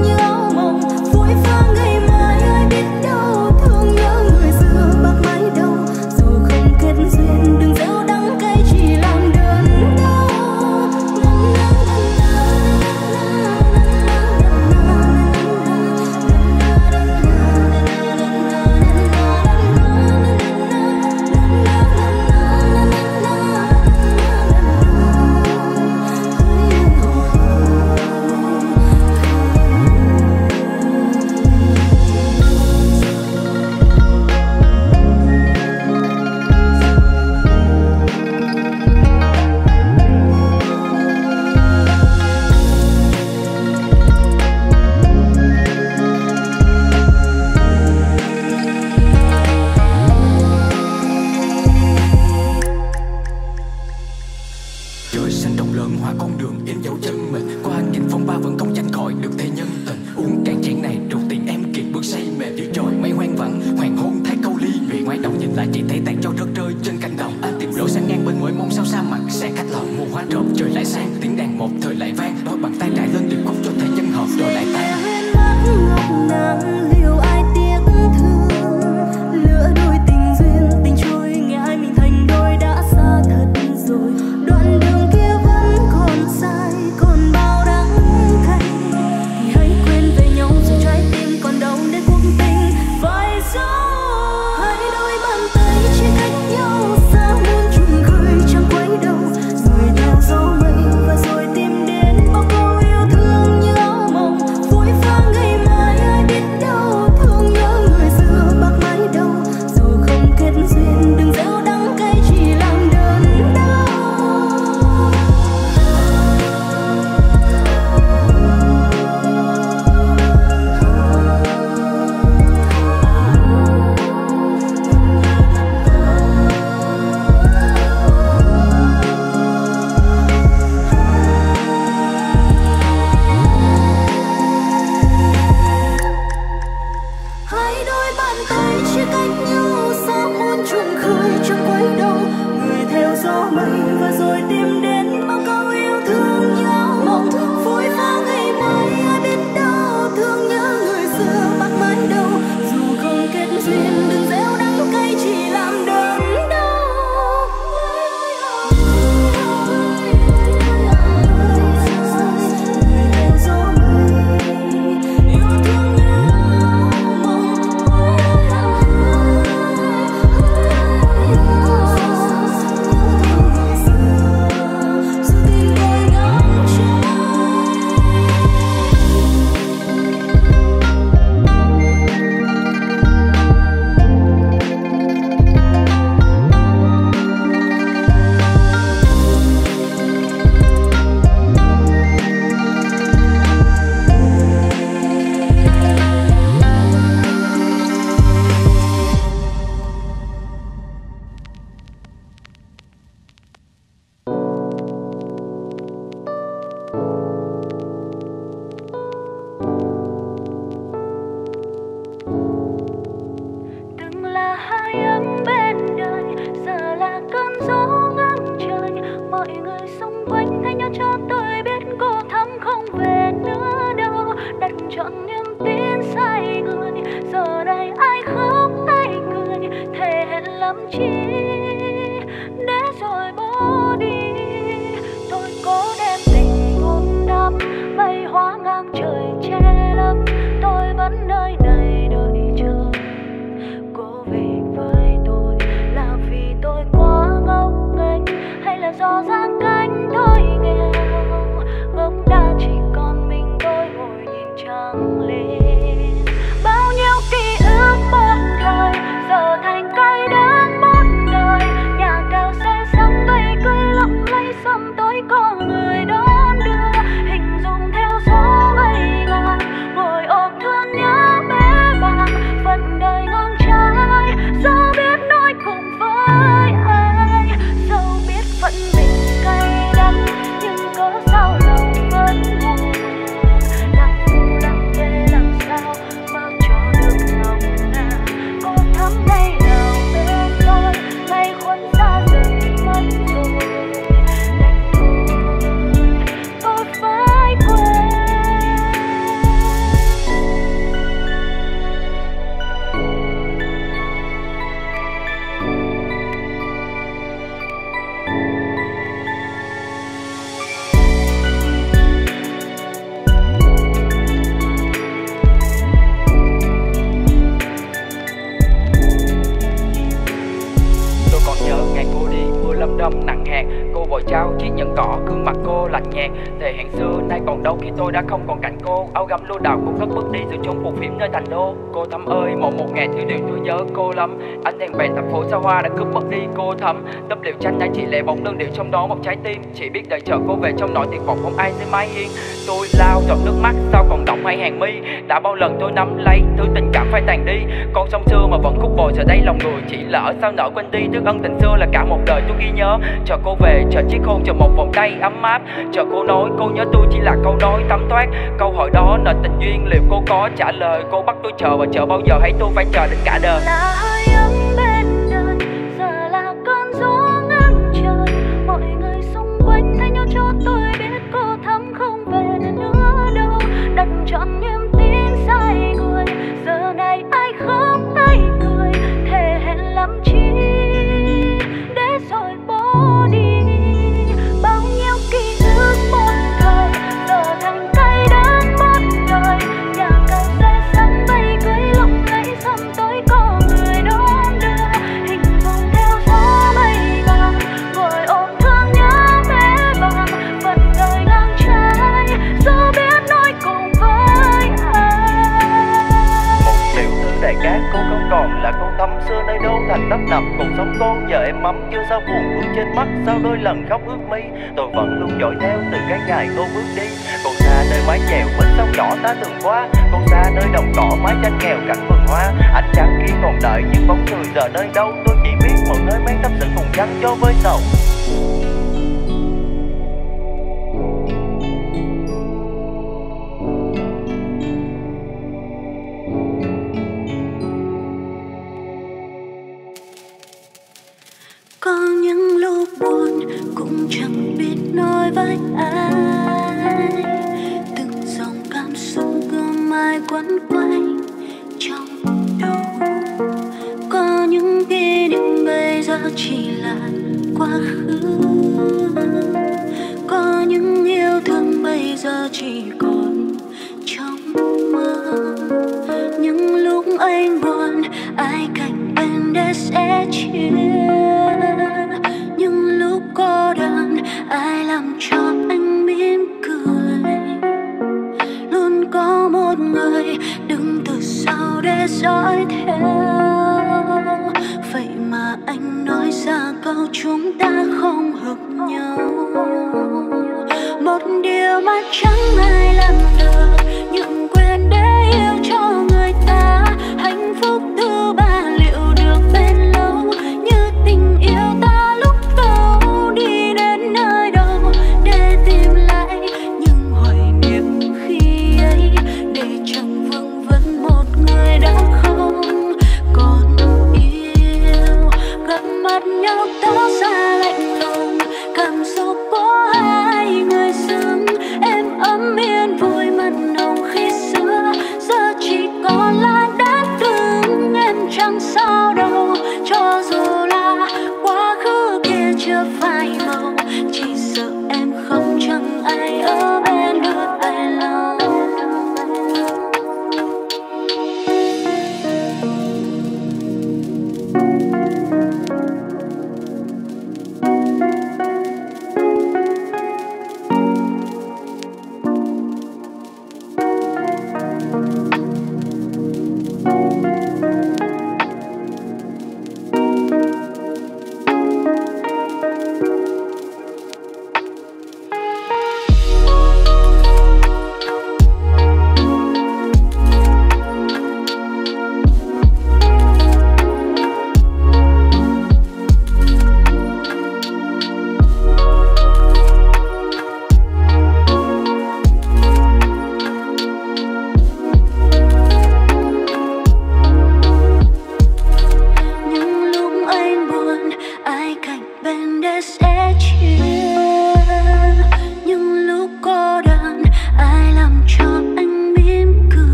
Thề hẹn xưa nay còn đâu khi tôi đã không còn cạnh cô. Áo gấm lúa đào cũng cất bước đi rồi trong cuộc phim nơi thành đô. Cô Thắm ơi, một một ngày thiếu điều tôi nhớ cô lắm. Ánh đèn vàng thành phố xa hoa đã cướp mất đi cô Thắm. Tấp liều tranh đã chỉ lệ bóng đơn điệu trong đó một trái tim. Chỉ biết đợi chờ cô về trong nỗi tuyệt vọng không ai sẽ mái hiên. Tôi lao giọt nước mắt sao còn đọng hai hàng mi. Đã bao lần tôi nắm lấy thứ tình cảm phai tàn đi. Con sông xưa mà vẫn khúc bồi giờ đây lòng người chỉ lỡ sao nỡ quên đi. Thức ân tình xưa là cả một đời tôi ghi nhớ. Chờ cô về, chờ chiếc hôn, chờ một vòng tay ấm áp. Chờ cô nói cô nhớ tôi chỉ là câu nói tắm thoát. Câu hỏi đó nợ tình duyên liệu cô có trả lời. Cô bắt tôi chờ và chờ bao giờ hay tôi phải chờ đến cả đời. Là hơi ấm bên đời, giờ là cơn gió ngang trời. Mọi người xung quanh thay nhau cho tôi biết cô Thắm không về nữa đâu. Đặt trọn niềm tin sai người, giờ này ai khóc ai cười. Thề hẹn lắm chi để rồi bỏ đi. Bao nhiêu ký ức một thời giờ thành cây đắng mất đời. Nhà cầu xe sắm bay cưới lộng lẫy sớm tối có người đón đưa. Hình dung theo gió mây vàng, ngồi ôm thương nhớ bé bàng. Phần đời ngang trái, dù biết nói cùng với ai. Một tiểu thư đại cát, cô không còn là cô Thắm xưa nơi đâu thành tấp nập. Cuộc sống cô giờ em ấm chưa sao buồn vương trên mắt. Sao đôi lần khóc ướt mi, tôi vẫn luôn dõi theo từ cái ngày cô bước đi. Còn xa nơi mái chèo bến sông nhỏ ta từng qua. Còn xa nơi đồng cỏ mái tranh nghèo cảnh vườn hoa. Ánh trăng kia còn đợi nhưng bóng người giờ nơi đâu. Tôi chỉ biết một nơi mang tâm sự cùng gắn cho với sầu. Có những lúc buồn cũng chẳng biết nói với ai. Từng dòng cảm xúc cứ mãi quấn quay trong đầu. Có những kỷ niệm bây giờ chỉ là quá khứ. Có những yêu thương bây giờ chỉ còn trong mơ. Những lúc anh buồn ai cạnh bên để sẻ chia. Những lúc cô đơn ai làm cho anh mỉm cười. Luôn có một người đứng từ sau để dõi theo. Vậy mà anh nói ra câu chúng ta không hợp nhau. Một điều mà chẳng ai làm được, nhưng quên để yêu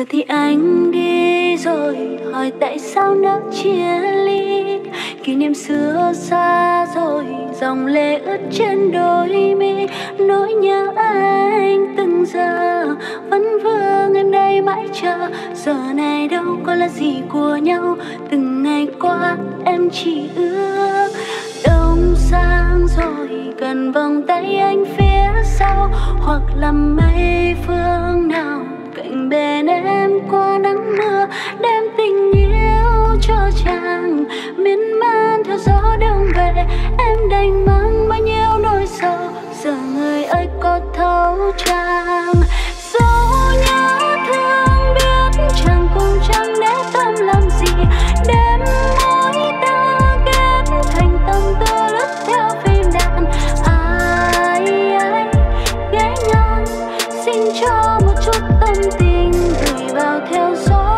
Giờ thì anh đi rồi, hỏi tại sao nỡ chia ly. Kỷ niệm xưa xa rồi, dòng lệ ướt trên đôi mi. Nỗi nhớ anh từng giờ vẫn vương em đây mãi chờ. Giờ này đâu có là gì của nhau, từng ngày qua em chỉ ước. Đông sang rồi gần vòng tay anh phía sau, hoặc là mây phương nào cạnh bên em qua nắng mưa. Đem tình yêu cho chàng miên man theo gió đông về. Em đành mang bao nhiêu nỗi sầu, giờ người ơi có thấu chàng. Dẫu nhớ thương biết chẳng cùng chẳng để tâm làm gì. Đêm môi ta ghét thành tâm tư lướt theo phim đàn. Ai ai ghé ngang xin cho một chút tâm tình gửi vào theo gió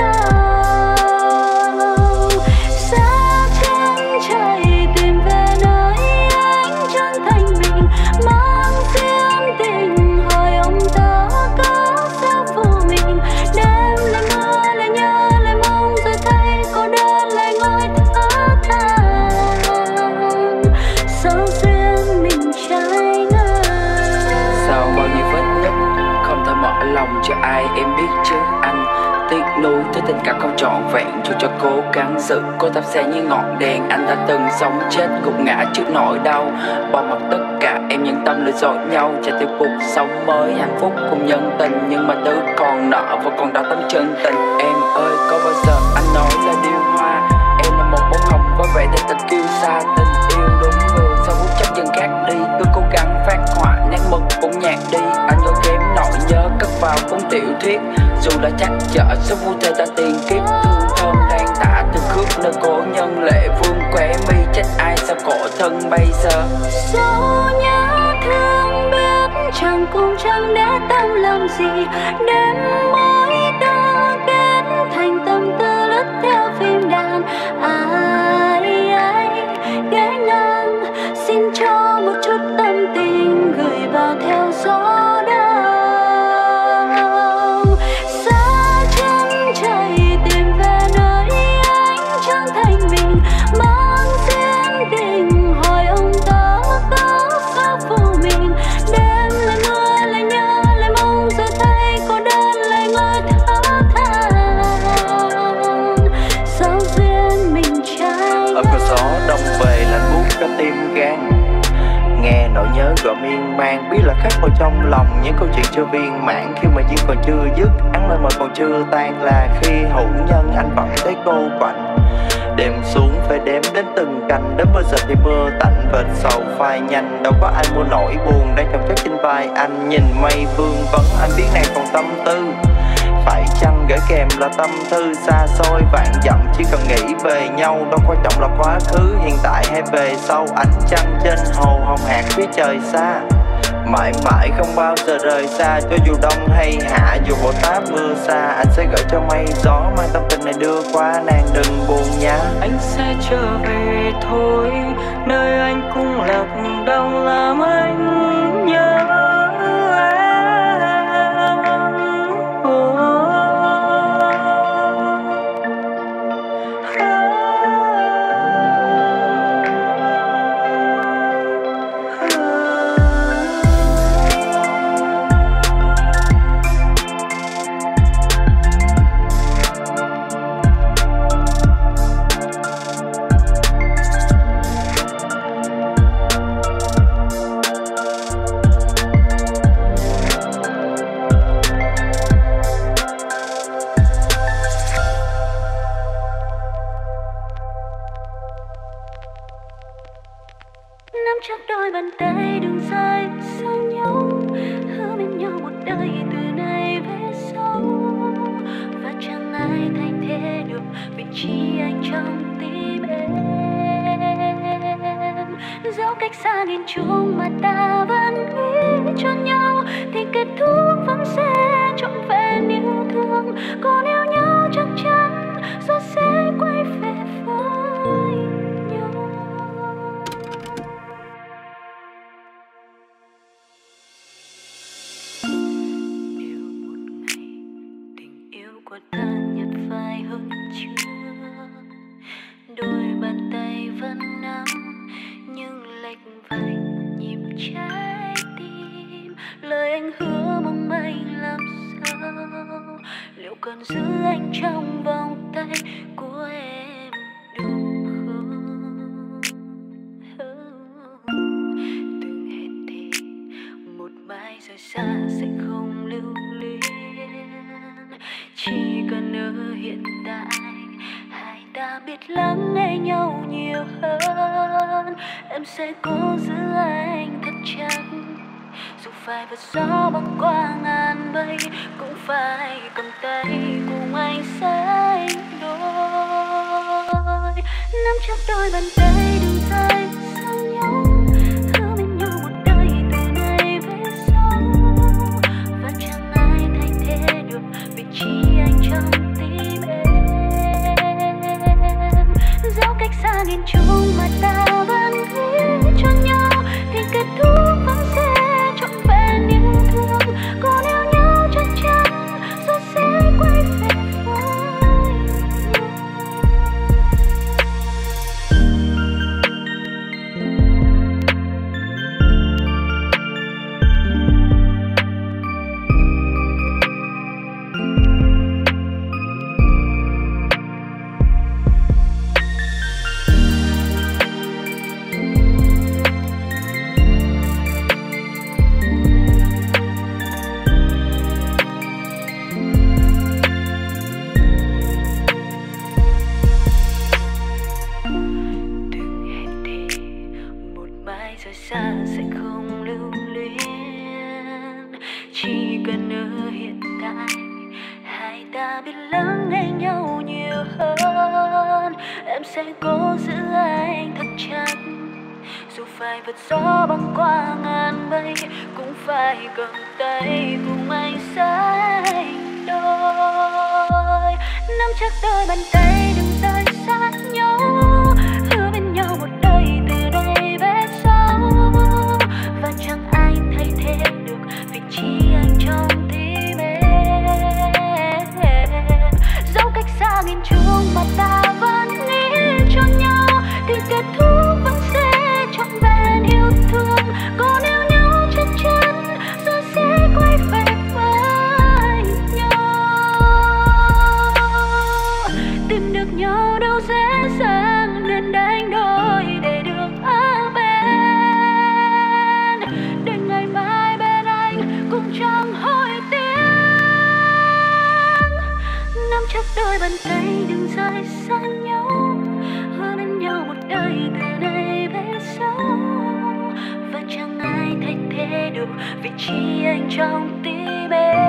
đâu. Xa chân trời tìm về nơi anh chân thành mình, mang riêng tình hỏi ông ta có sao phụ mình. Đêm lại mưa lại nhớ lại mong rồi thấy cô đơn lại ngồi thở than. Sao duyên mình trái ngang. Sau bao nhiêu vết nứt không thể mở lòng cho ai em biết chứ anh. Tiếc nuối tới tình cảm không trọn vẹn, dù cho cố gắng giữ cô thắp sáng như ngọn đèn. Anh đã từng sống chết gục ngã trước nỗi đau, bỏ mặc tất cả em nhân tâm lừa dối nhau. Chạy theo cuộc sống mới hạnh phúc cùng nhân tình, nhưng mà thứ còn nợ và còn đó tấm chân tình. Em ơi có bao giờ anh nói là điêu hoa, em là một bông hồng với vẻ đẹp tình kiêu xa. Tình yêu đúng người sao phút chốc dần khác đi, cứ cố gắng phát họa nét mực cũng nhạt đi. Anh có kém nỗi nhớ cất vào cuốn tiểu thuyết, dù đã chắc chở số vui thơ ta tiền kiếp. Thương thơm đang tả từ khước nơi cổ nhân lệ vương khóe mi, trách ai sao cổ thân bây giờ. Dẫu nhớ thương biết chẳng cùng chẳng để tâm làm gì. Đêm môi ta kết thành tâm tư lướt theo phim đàn. Ai ai ghé ngang xin cho một chút tâm tình gửi vào theo gió đâu. Xa chân trời tìm về nơi anh chân thành mình, mang riêng tình hỏi ông ta có sao phụ mình. Đêm lại mưa lại nhớ lại mong rồi thấy cô đơn lại ngồi thở than. Sao duyên mình trái ở cửa gió đông về lạnh buốt cả tim gan. Nghe nỗi nhớ gọi miên man, biết là khắc vào trong lòng những câu chuyện chưa viên mãn. Khi mà duyên còn chưa dứt, án lời mời còn chưa tan, là khi hữu nhân anh vẫn thấy cô quạnh. Đêm xuống phải đếm đến từng cành, đến bây giờ thì mưa tạnh vệt sầu phai nhanh. Đâu có ai mua nỗi buồn đang chồng chất trên vai anh. Nhìn mây vương vấn anh biết nàng còn tâm tư, phải chăng gửi kèm là tâm thư xa xôi vạn dặm. Chỉ cần nghĩ về nhau, đâu quan trọng là quá khứ, hiện tại hay về sau. Ánh trăng trên hồ hồng hạc phía trời xa, mãi mãi không bao giờ rời xa. Cho dù đông hay hạ, dù bão táp mưa xa, anh sẽ gửi cho mây gió mang tâm tình này đưa qua. Nàng đừng buồn nhá, Anh sẽ trở về thôi, nơi anh cũng lạc đông làm anh nhớ em. nắm chắc đôi bàn tay đừng rời xa nhau, hứa bên nhau một đời từ nay về sau, và chẳng ai thay thế được vị trí anh trong tim em. Dẫu cách xa nghìn trùng mà ta vẫn nghĩ cho nhau, thì kết thúc vẫn sẽ trọn vẹn yêu thương. Còn yêu nhau chắc chắn rồi sẽ quay về với nhau. Nếu một ngày tình yêu cần giữ anh trong vòng tay của em được không? Từng hẹn thì một mai rời xa sẽ không lưu luyến, chỉ cần ở hiện tại hai ta biết lắng nghe nhau nhiều hơn. Em sẽ cố giữ anh thật chặt, dù phải vượt gió băng qua ngàn mây, cũng phải cầm tay cùng anh sánh đôi. Nắm chắc đôi bàn tay đừng rời xa nhau, hứa bên nhau một đời từ nay về sau, và chẳng ai thay thế được vị trí anh trong tim em. Dẫu cách xa nghìn trùng mà ta vẫn nghĩ cho nhau, thì kết thúc vẫn sẽ trọn vẹn yêu thương. Còn yêu nhau chắc chắn rồi sẽ quay về với nhau. Vượt gió băng qua ngàn mây, cũng phải cầm tay cùng anh sánh đôi. Nắm chắc đôi bàn tay đừng rời xa nhau, hứa bên nhau một đời từ đây về sau, và chẳng ai thay thế được vị trí anh trong tim em. Dẫu cách xa nghìn trùng mà ta vẫn nghĩ cho nhau, thì kết thúc vẫn sẽ trọn vẹn yêu thương. Còn yêu nhau chắc chắn rồi sẽ quay về với nhau. Tìm được nhau đâu dễ dàng, nên đánh đổi để được ở bên, để ngày mai bên anh cũng chẳng hối tiếc. Nắm chắc đôi bàn tay đừng rời xa nhau, hứa bên nhau một đời từ nay về sau, và chẳng ai thay thế được vị trí anh trong tim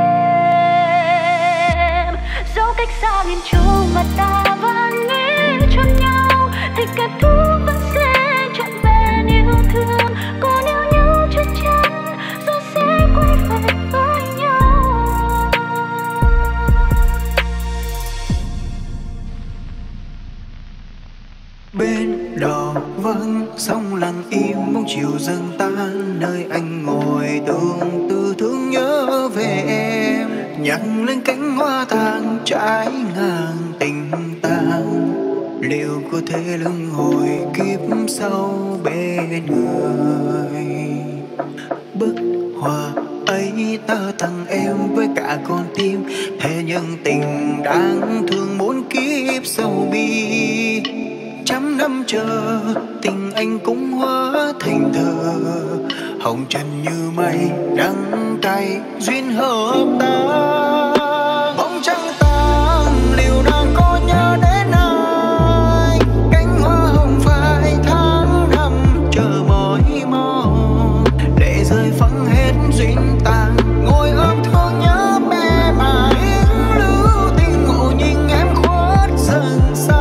em. Dẫu cách xa nghìn trùng mà ta vẫn nghĩ cho nhau, thì kết thúc vẫn sẽ trọn vẹn yêu thương. Còn yêu nhau chắc chắn rồi sẽ quay về với nhau. Bên đò vắng sóng lặng im, bóng chiều dâng tan nơi anh ngồi tương tư thương nhớ về em. Nhặt lên cánh hoa tàn trái ngang tình tang, liệu có thể luân hồi kiếp sau bên người. Bức hoa ấy ta tặng em với cả con tim, thề nhân tình đáng thương bốn kiếp sau bi. Trăm năm chờ tình anh cũng hóa thành thơ, hồng trần như mây đắng cay duyên hợp ta. Bóng trăng tàn liệu đang có nhớ đến ai, cánh hoa hồng phai tháng năm chờ mỏi mòn, để rơi phăng hết duyên tàn ngồi ôm thương nhớ mẹ mà. Những lưu tình ngộ nhưng em khuất dần xa,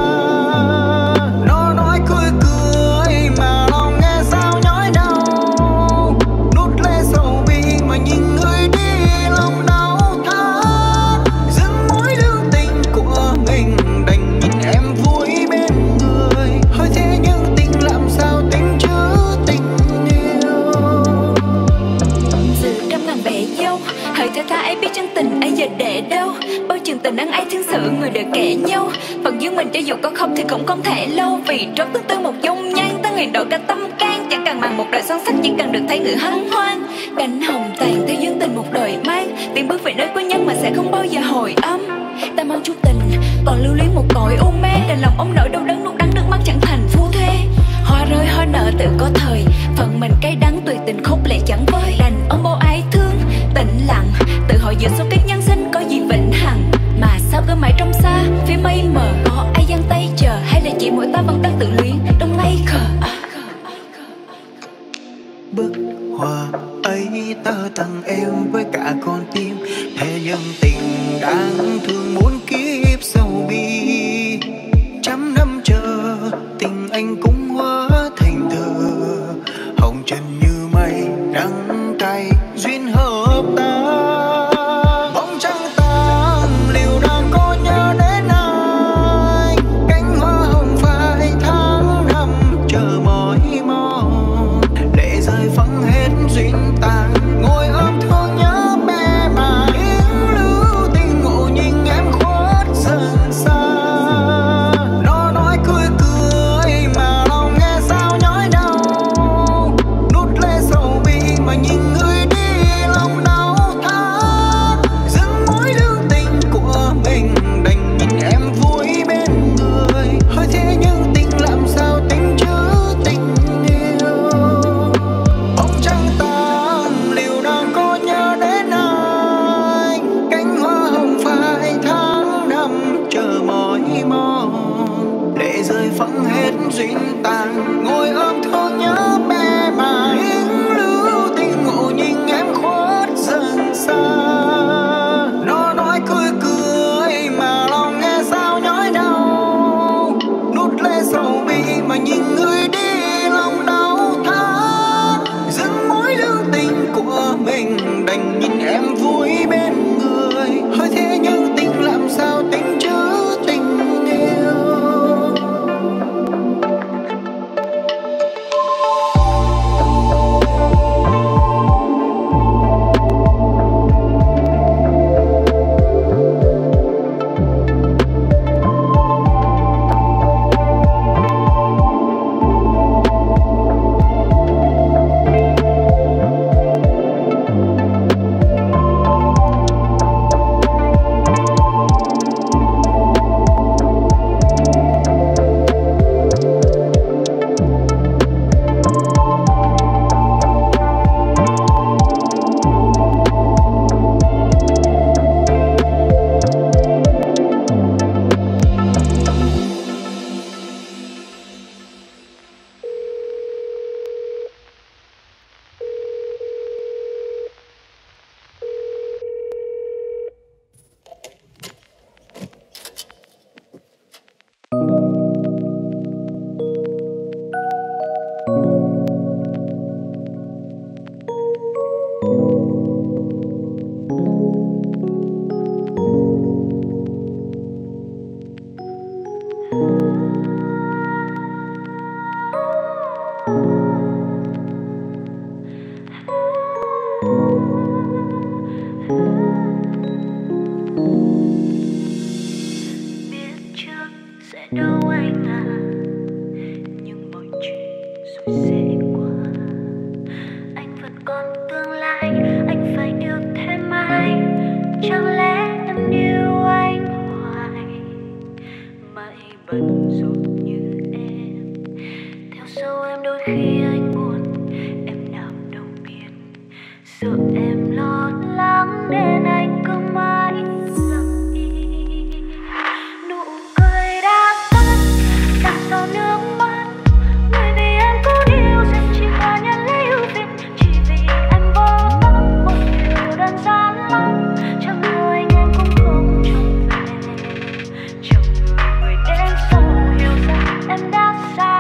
để đâu bao trường tình ân ái thương sự người đời kể nhau. Phần dưới mình cho dù có không thì cũng không thể lâu, vì trót tương tư một dung nhan ta người đổi cả tâm can. Chẳng cần màng một đời son sắc, chỉ cần được thấy người hân hoan. Cánh hồng tàn theo duyên tình một đời mang, tiếng bước về nơi của nhân mà sẽ không bao giờ hồi âm. ta mang chút tình, còn lưu luyến một cõi u mê. Đành lòng ông nỗi đau đớn nuốt đắng nước mắt chẳng thành phu thê. Hoa rơi hoa nở tự có thời, phận mình cay đắng tuyệt tình khúc lệ chẳng vơi. Đành ôm bao ai thương, tĩnh lặng, tự hỏi giữa số kiếp nhân sinh có gì vĩnh hằng. Mà sao cứ mãi trong xa, phía mây mờ có ai giang tay chờ, hay là chỉ mỗi ta vẫn đang tự luyến đông ngây khờ à. Bức hoa ấy ta tặng em với cả con tim, thế nhưng tình đáng thương muốn kiếp sâu bi. Trăm năm chờ tình anh cũng hóa thành thơ, hồng trần như mây đắng cay duyên hợp ta. Bóng trăng tàn liệu đang có nhớ đến anh, cánh hoa hồng phai tháng năm chờ mỏi mòn. Lệ rơi phăng hết duyên tàn, ngồi ôm thương nhớ bé mà những lưu tình ngộ nhìn em khuất dần xa. Nó nói cười cười mà lòng nghe sao nhói đau, nút lệ sầu bi mà nhìn người đi lòng đau thắt. Dừng mối lưu tình của mình đành nhìn em vui bên người, hơi thế nhưng tình làm sao tính chứ tình yêu. Bóng trăng tàn liệu đang có nhớ đến anh, cánh hoa hồng phai tháng năm chờ mỏi mòn. Lệ rơi phăng hết duyên tàn, ngồi ôm thương nhớ bé mà những lưu tình ngộ nhìn em khuất dần xa. Nó nói cười cười mà lòng nghe sao nhói đau, nút lệ sầu bi mà nhìn người đi lòng đau thắt. Dừng mối lưu tình của mình đành nhìn em vui bên người, hơi thế nhưng tình làm sao tính chứ tình yêu.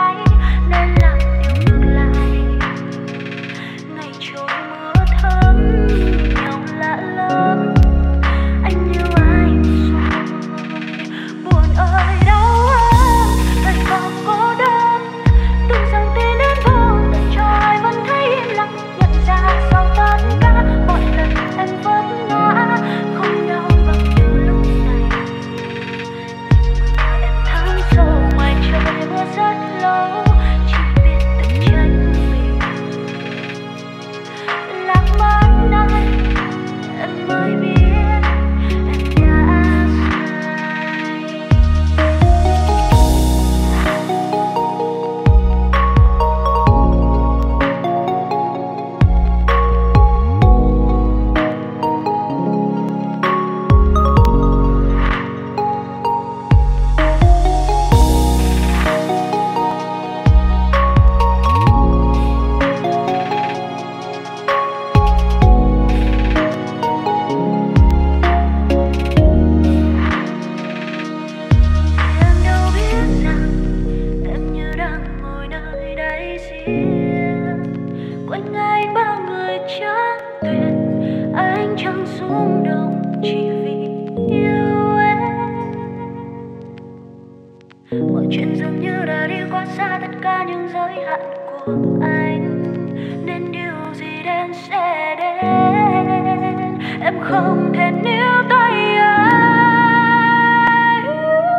Ngày trôi mưa thấm rung động chỉ vì yêu em. Mọi chuyện dường như đã đi quá xa tất cả những giới hạn của anh, nên điều gì đến sẽ đến, em không thể níu tay anh.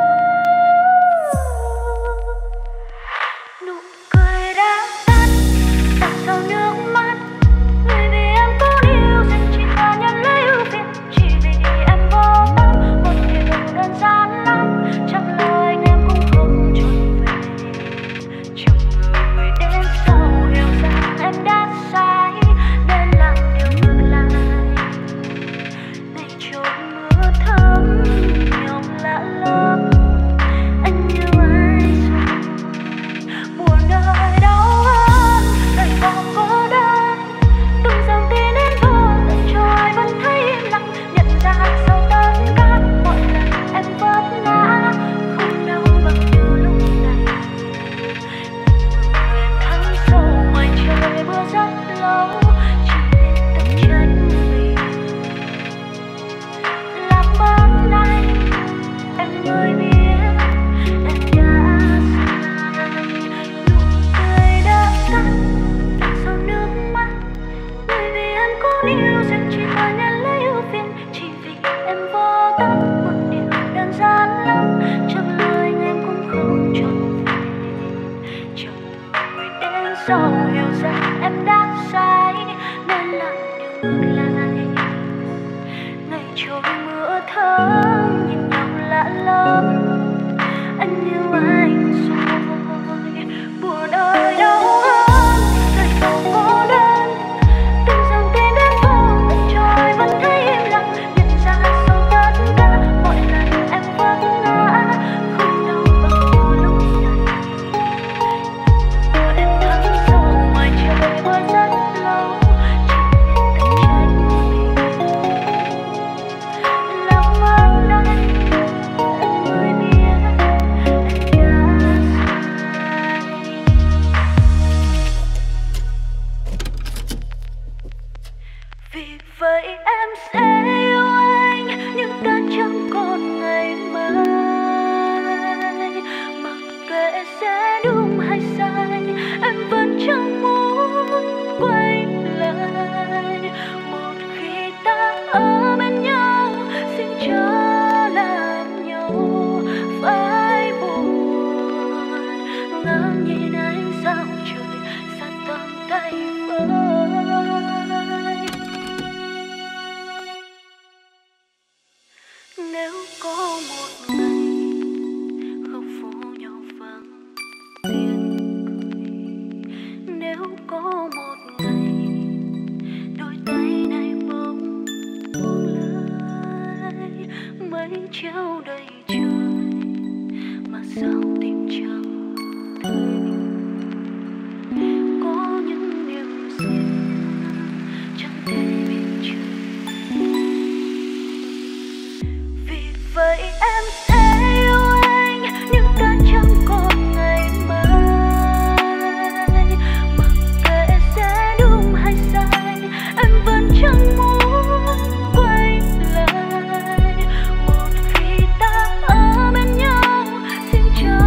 Nụ cười đã tắt, tại sao nước mắt, người vì em có điều dành chỉ và nhận lấy ưu phiền, chỉ vì em vô tâm. Một điều đơn giản lắm, chẳng lời anh em cũng không trọn vẹn, chẳng người đến sau hiểu rằng em đã sai nên làm điều ngược lại. Ngày trôi mưa thấm nhòm lạ lắm, anh yêu ai rồi buồn đời đau hơn đời còn cô đơn. Từng dòng tin đến vô tận trôi vẫn thấy im lặng, nhận ra sau tất cả mọi lần em vấp ngã không đau bằng như lúc này. Người em thắng sâu ngoài trời mưa rất lâu, chỉ nên tự trách mình làm ơn anh. Em mới biết em đã sai, nụ cười đã tắt, tại sao nước mắt, bởi vì em có điều dành chỉ và nhận lấy ưu phiền, chỉ vì em vô tâm. Một điều đơn giản lắm, chẳng lời anh em cũng không trọn vẹn, chẳng người đến sau hiểu rằng em đã sai nên làm điều ngược lại. Ngày trôi mưa thấm nhìn nhau lạ lắm, anh yêu ai rồi buồn ơi đau hơn đời còn cô đơn. Từng dòng tin đến vô tận trôi vẫn thấy im lặng, nhận ra sau tất cả mọi lần em vấp ngã không đau bằng như lúc này. Em thắng sâu ngoài trời mưa rất lâu, chỉ nên tự trách mình làm ơn anh. Em mới biết em đã sai. Vì vậy em sẽ yêu anh nhưng ta chẳng còn ngày mai, mặc kệ sẽ đúng hay sai em vẫn chẳng muốn quay lại. Một khi ta ở bên nhau xin chớ làm nhau phải buồn, ngắm nhìn ánh sao trời xa tầm tay với. Nếu có một ngày không phố nhau vắng tiếng cười, nếu có một ngày đôi tay này bỗng buông lơi, mây treo đầy trời mà sao tim chẳng thấy. Có những điều gì chẳng thể biết trước. Vì vậy em sẽ yêu anh nhưng ta chẳng còn ngày mai, mặc kệ sẽ đúng hay sai em vẫn chẳng muốn quay lại. Một khi ta ở bên nhau xin chớ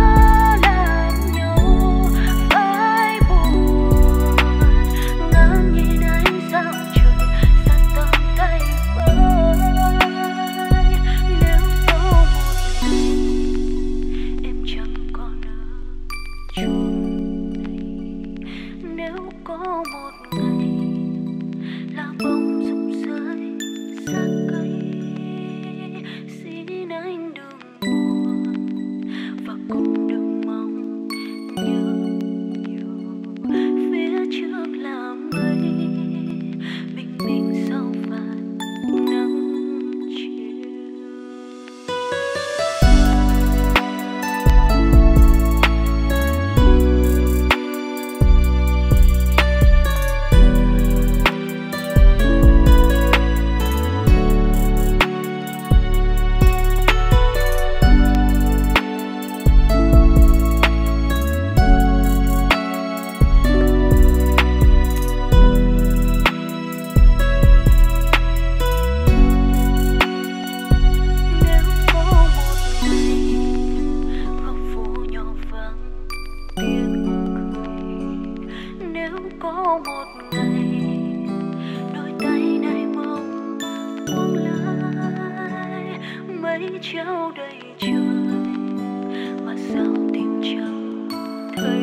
treo đầy trời mà sao tìm chẳng thấy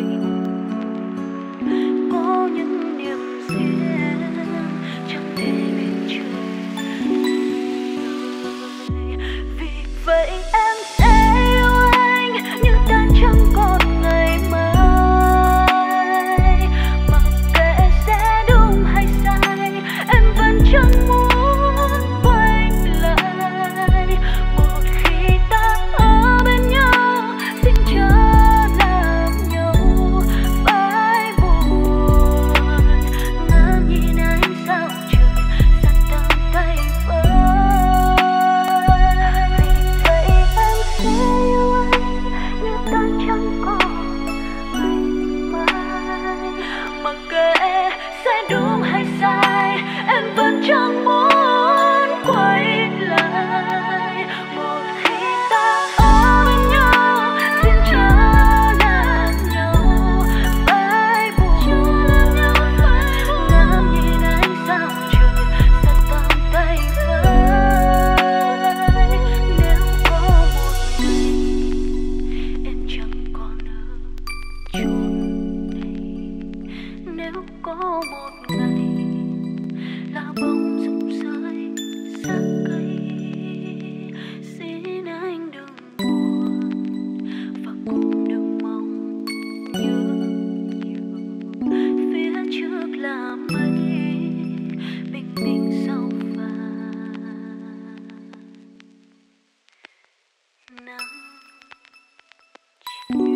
có những niềm riêng chẳng thể bên trời. Vì vậy em sẽ yêu anh như ta chẳng còn ngày mai, mặc kệ sẽ đúng hay sai em vẫn chẳng muốn quay lại. Một khi ta ở bên nhau xin chớ làm nhau phải buồn. Ngắm nhìn ánh sao trời dần tàn tay vơi. Vì vậy em sẽ yêu anh như ta chẳng còn ngày mai, mặc kệ sẽ đúng hay sai em vẫn chẳng muốn quay lại. Một khi ta ở bên nhau xin chớ làm nhau phải buồn. Ngắm nhìn ánh sao trời dần tàn tay vơi. Nếu có một ngày em chẳng còn ở chốn này, nếu có một ngày lá bông rụng rơi xa cây, xin anh đừng buồn và cũng đừng mong nhớ nhiều. Phía trước là mây bình minh sau vàng nắng chiều.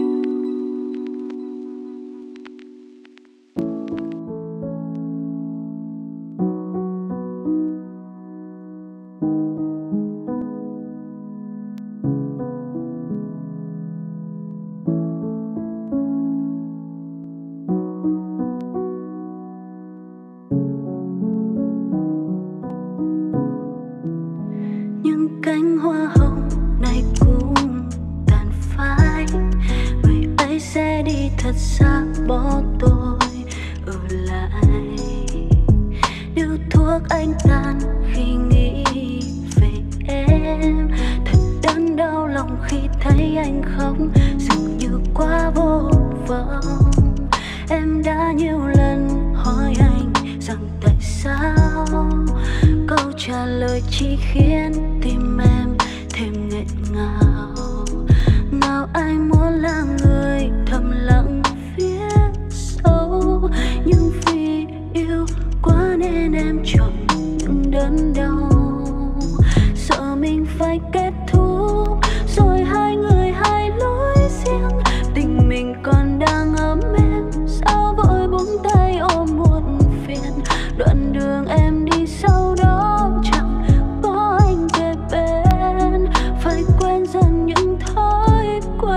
Những cánh hoa hồng này cũng tàn phai, người ấy sẽ đi thật xa bỏ tôi ở lại. Điều thuốc anh tàn khi nghĩ về em, thật đớn đau lòng khi thấy anh khóc dường như quá vô vọng. Em đã nhiều lần hỏi anh rằng tại sao, câu trả lời chỉ khiến tim em thêm nghẹn ngào. Nào ai muốn là người thầm lặng phía sâu, nhưng vì yêu quá nên em chọn những đớn đau. Sợ mình phải kết thúc rồi hai người hai lối riêng, tình mình còn đang ấm em sao vội buông tay ôm muộn phiền. Đoạn đường em đi sau đó chẳng có anh kề bên, phải quên dần những thói quen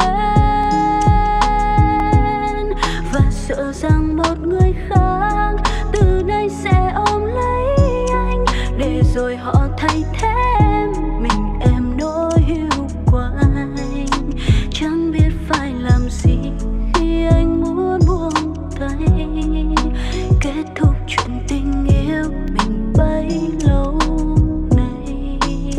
và sợ rằng một người khác từ nay sẽ ôm lấy anh để rồi họ thay thế em. Mình em nỗi yêu của anh chẳng biết phải làm gì khi anh muốn buông tay, kết thúc chuyện tình yêu mình bấy lâu nay.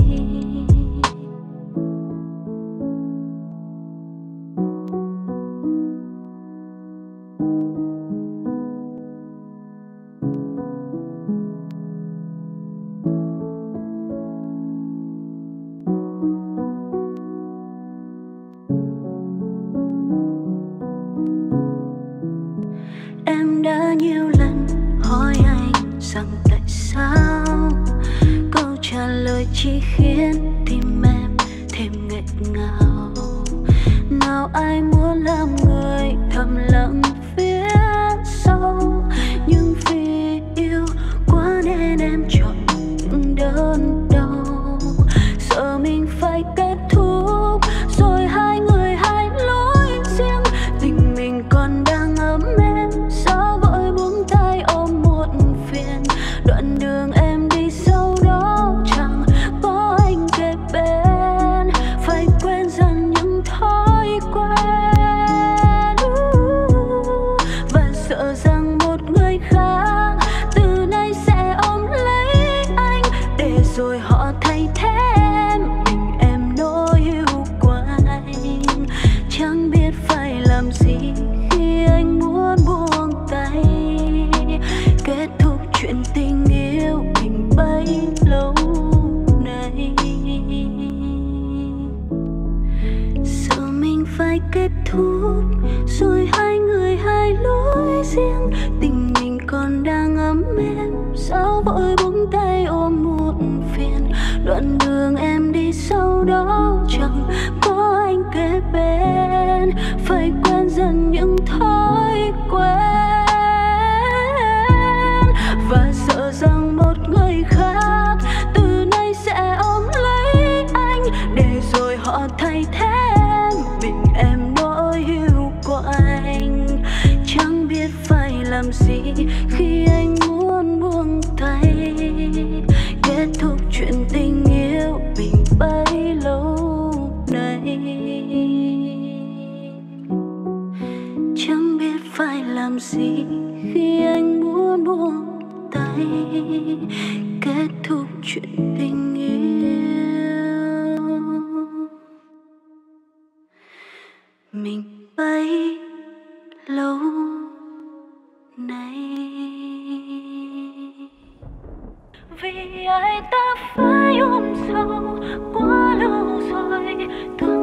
Em đã nhiều lần hỏi anh rằng tại sao, câu trả lời chỉ khiến tim em thêm nghẹn ngào. Nào ai muốn làm người thầm lặng phía sau, nhưng vì yêu quá nên em chọn những đớn đau. Sợ mình phải kết thúc rồi hai người hai lối riêng, tình mình còn đang ấm em sao vội buông tay ôm muộn phiền. Đoạn đường em đi sau đó chẳng có anh kề kết thúc chuyện tình yêu mình bấy lâu nay. Giờ mình phải kết thúc rồi hai người hai lối riêng, tình mình còn đang ấm êm sao vội buông tay ôm muộn phiền. Đoạn đường em đi sau đó chẳng có anh kế bên, phải quen dần những thói quen và sợ rằng một người khác từ nay sẽ ôm lấy anh để rồi họ thay thế mình em nỗi hiu của anh. Chẳng biết phải làm gì khi anh muốn buông tay, kết thúc chuyện tình yêu mình bấy lâu nay. Chẳng biết phải làm gì khi anh muốn buông tay, kết thúc chuyện tình yêu mình bấy lâu nay. Vì ai ta phải ôm sâu quá lâu rồi, từ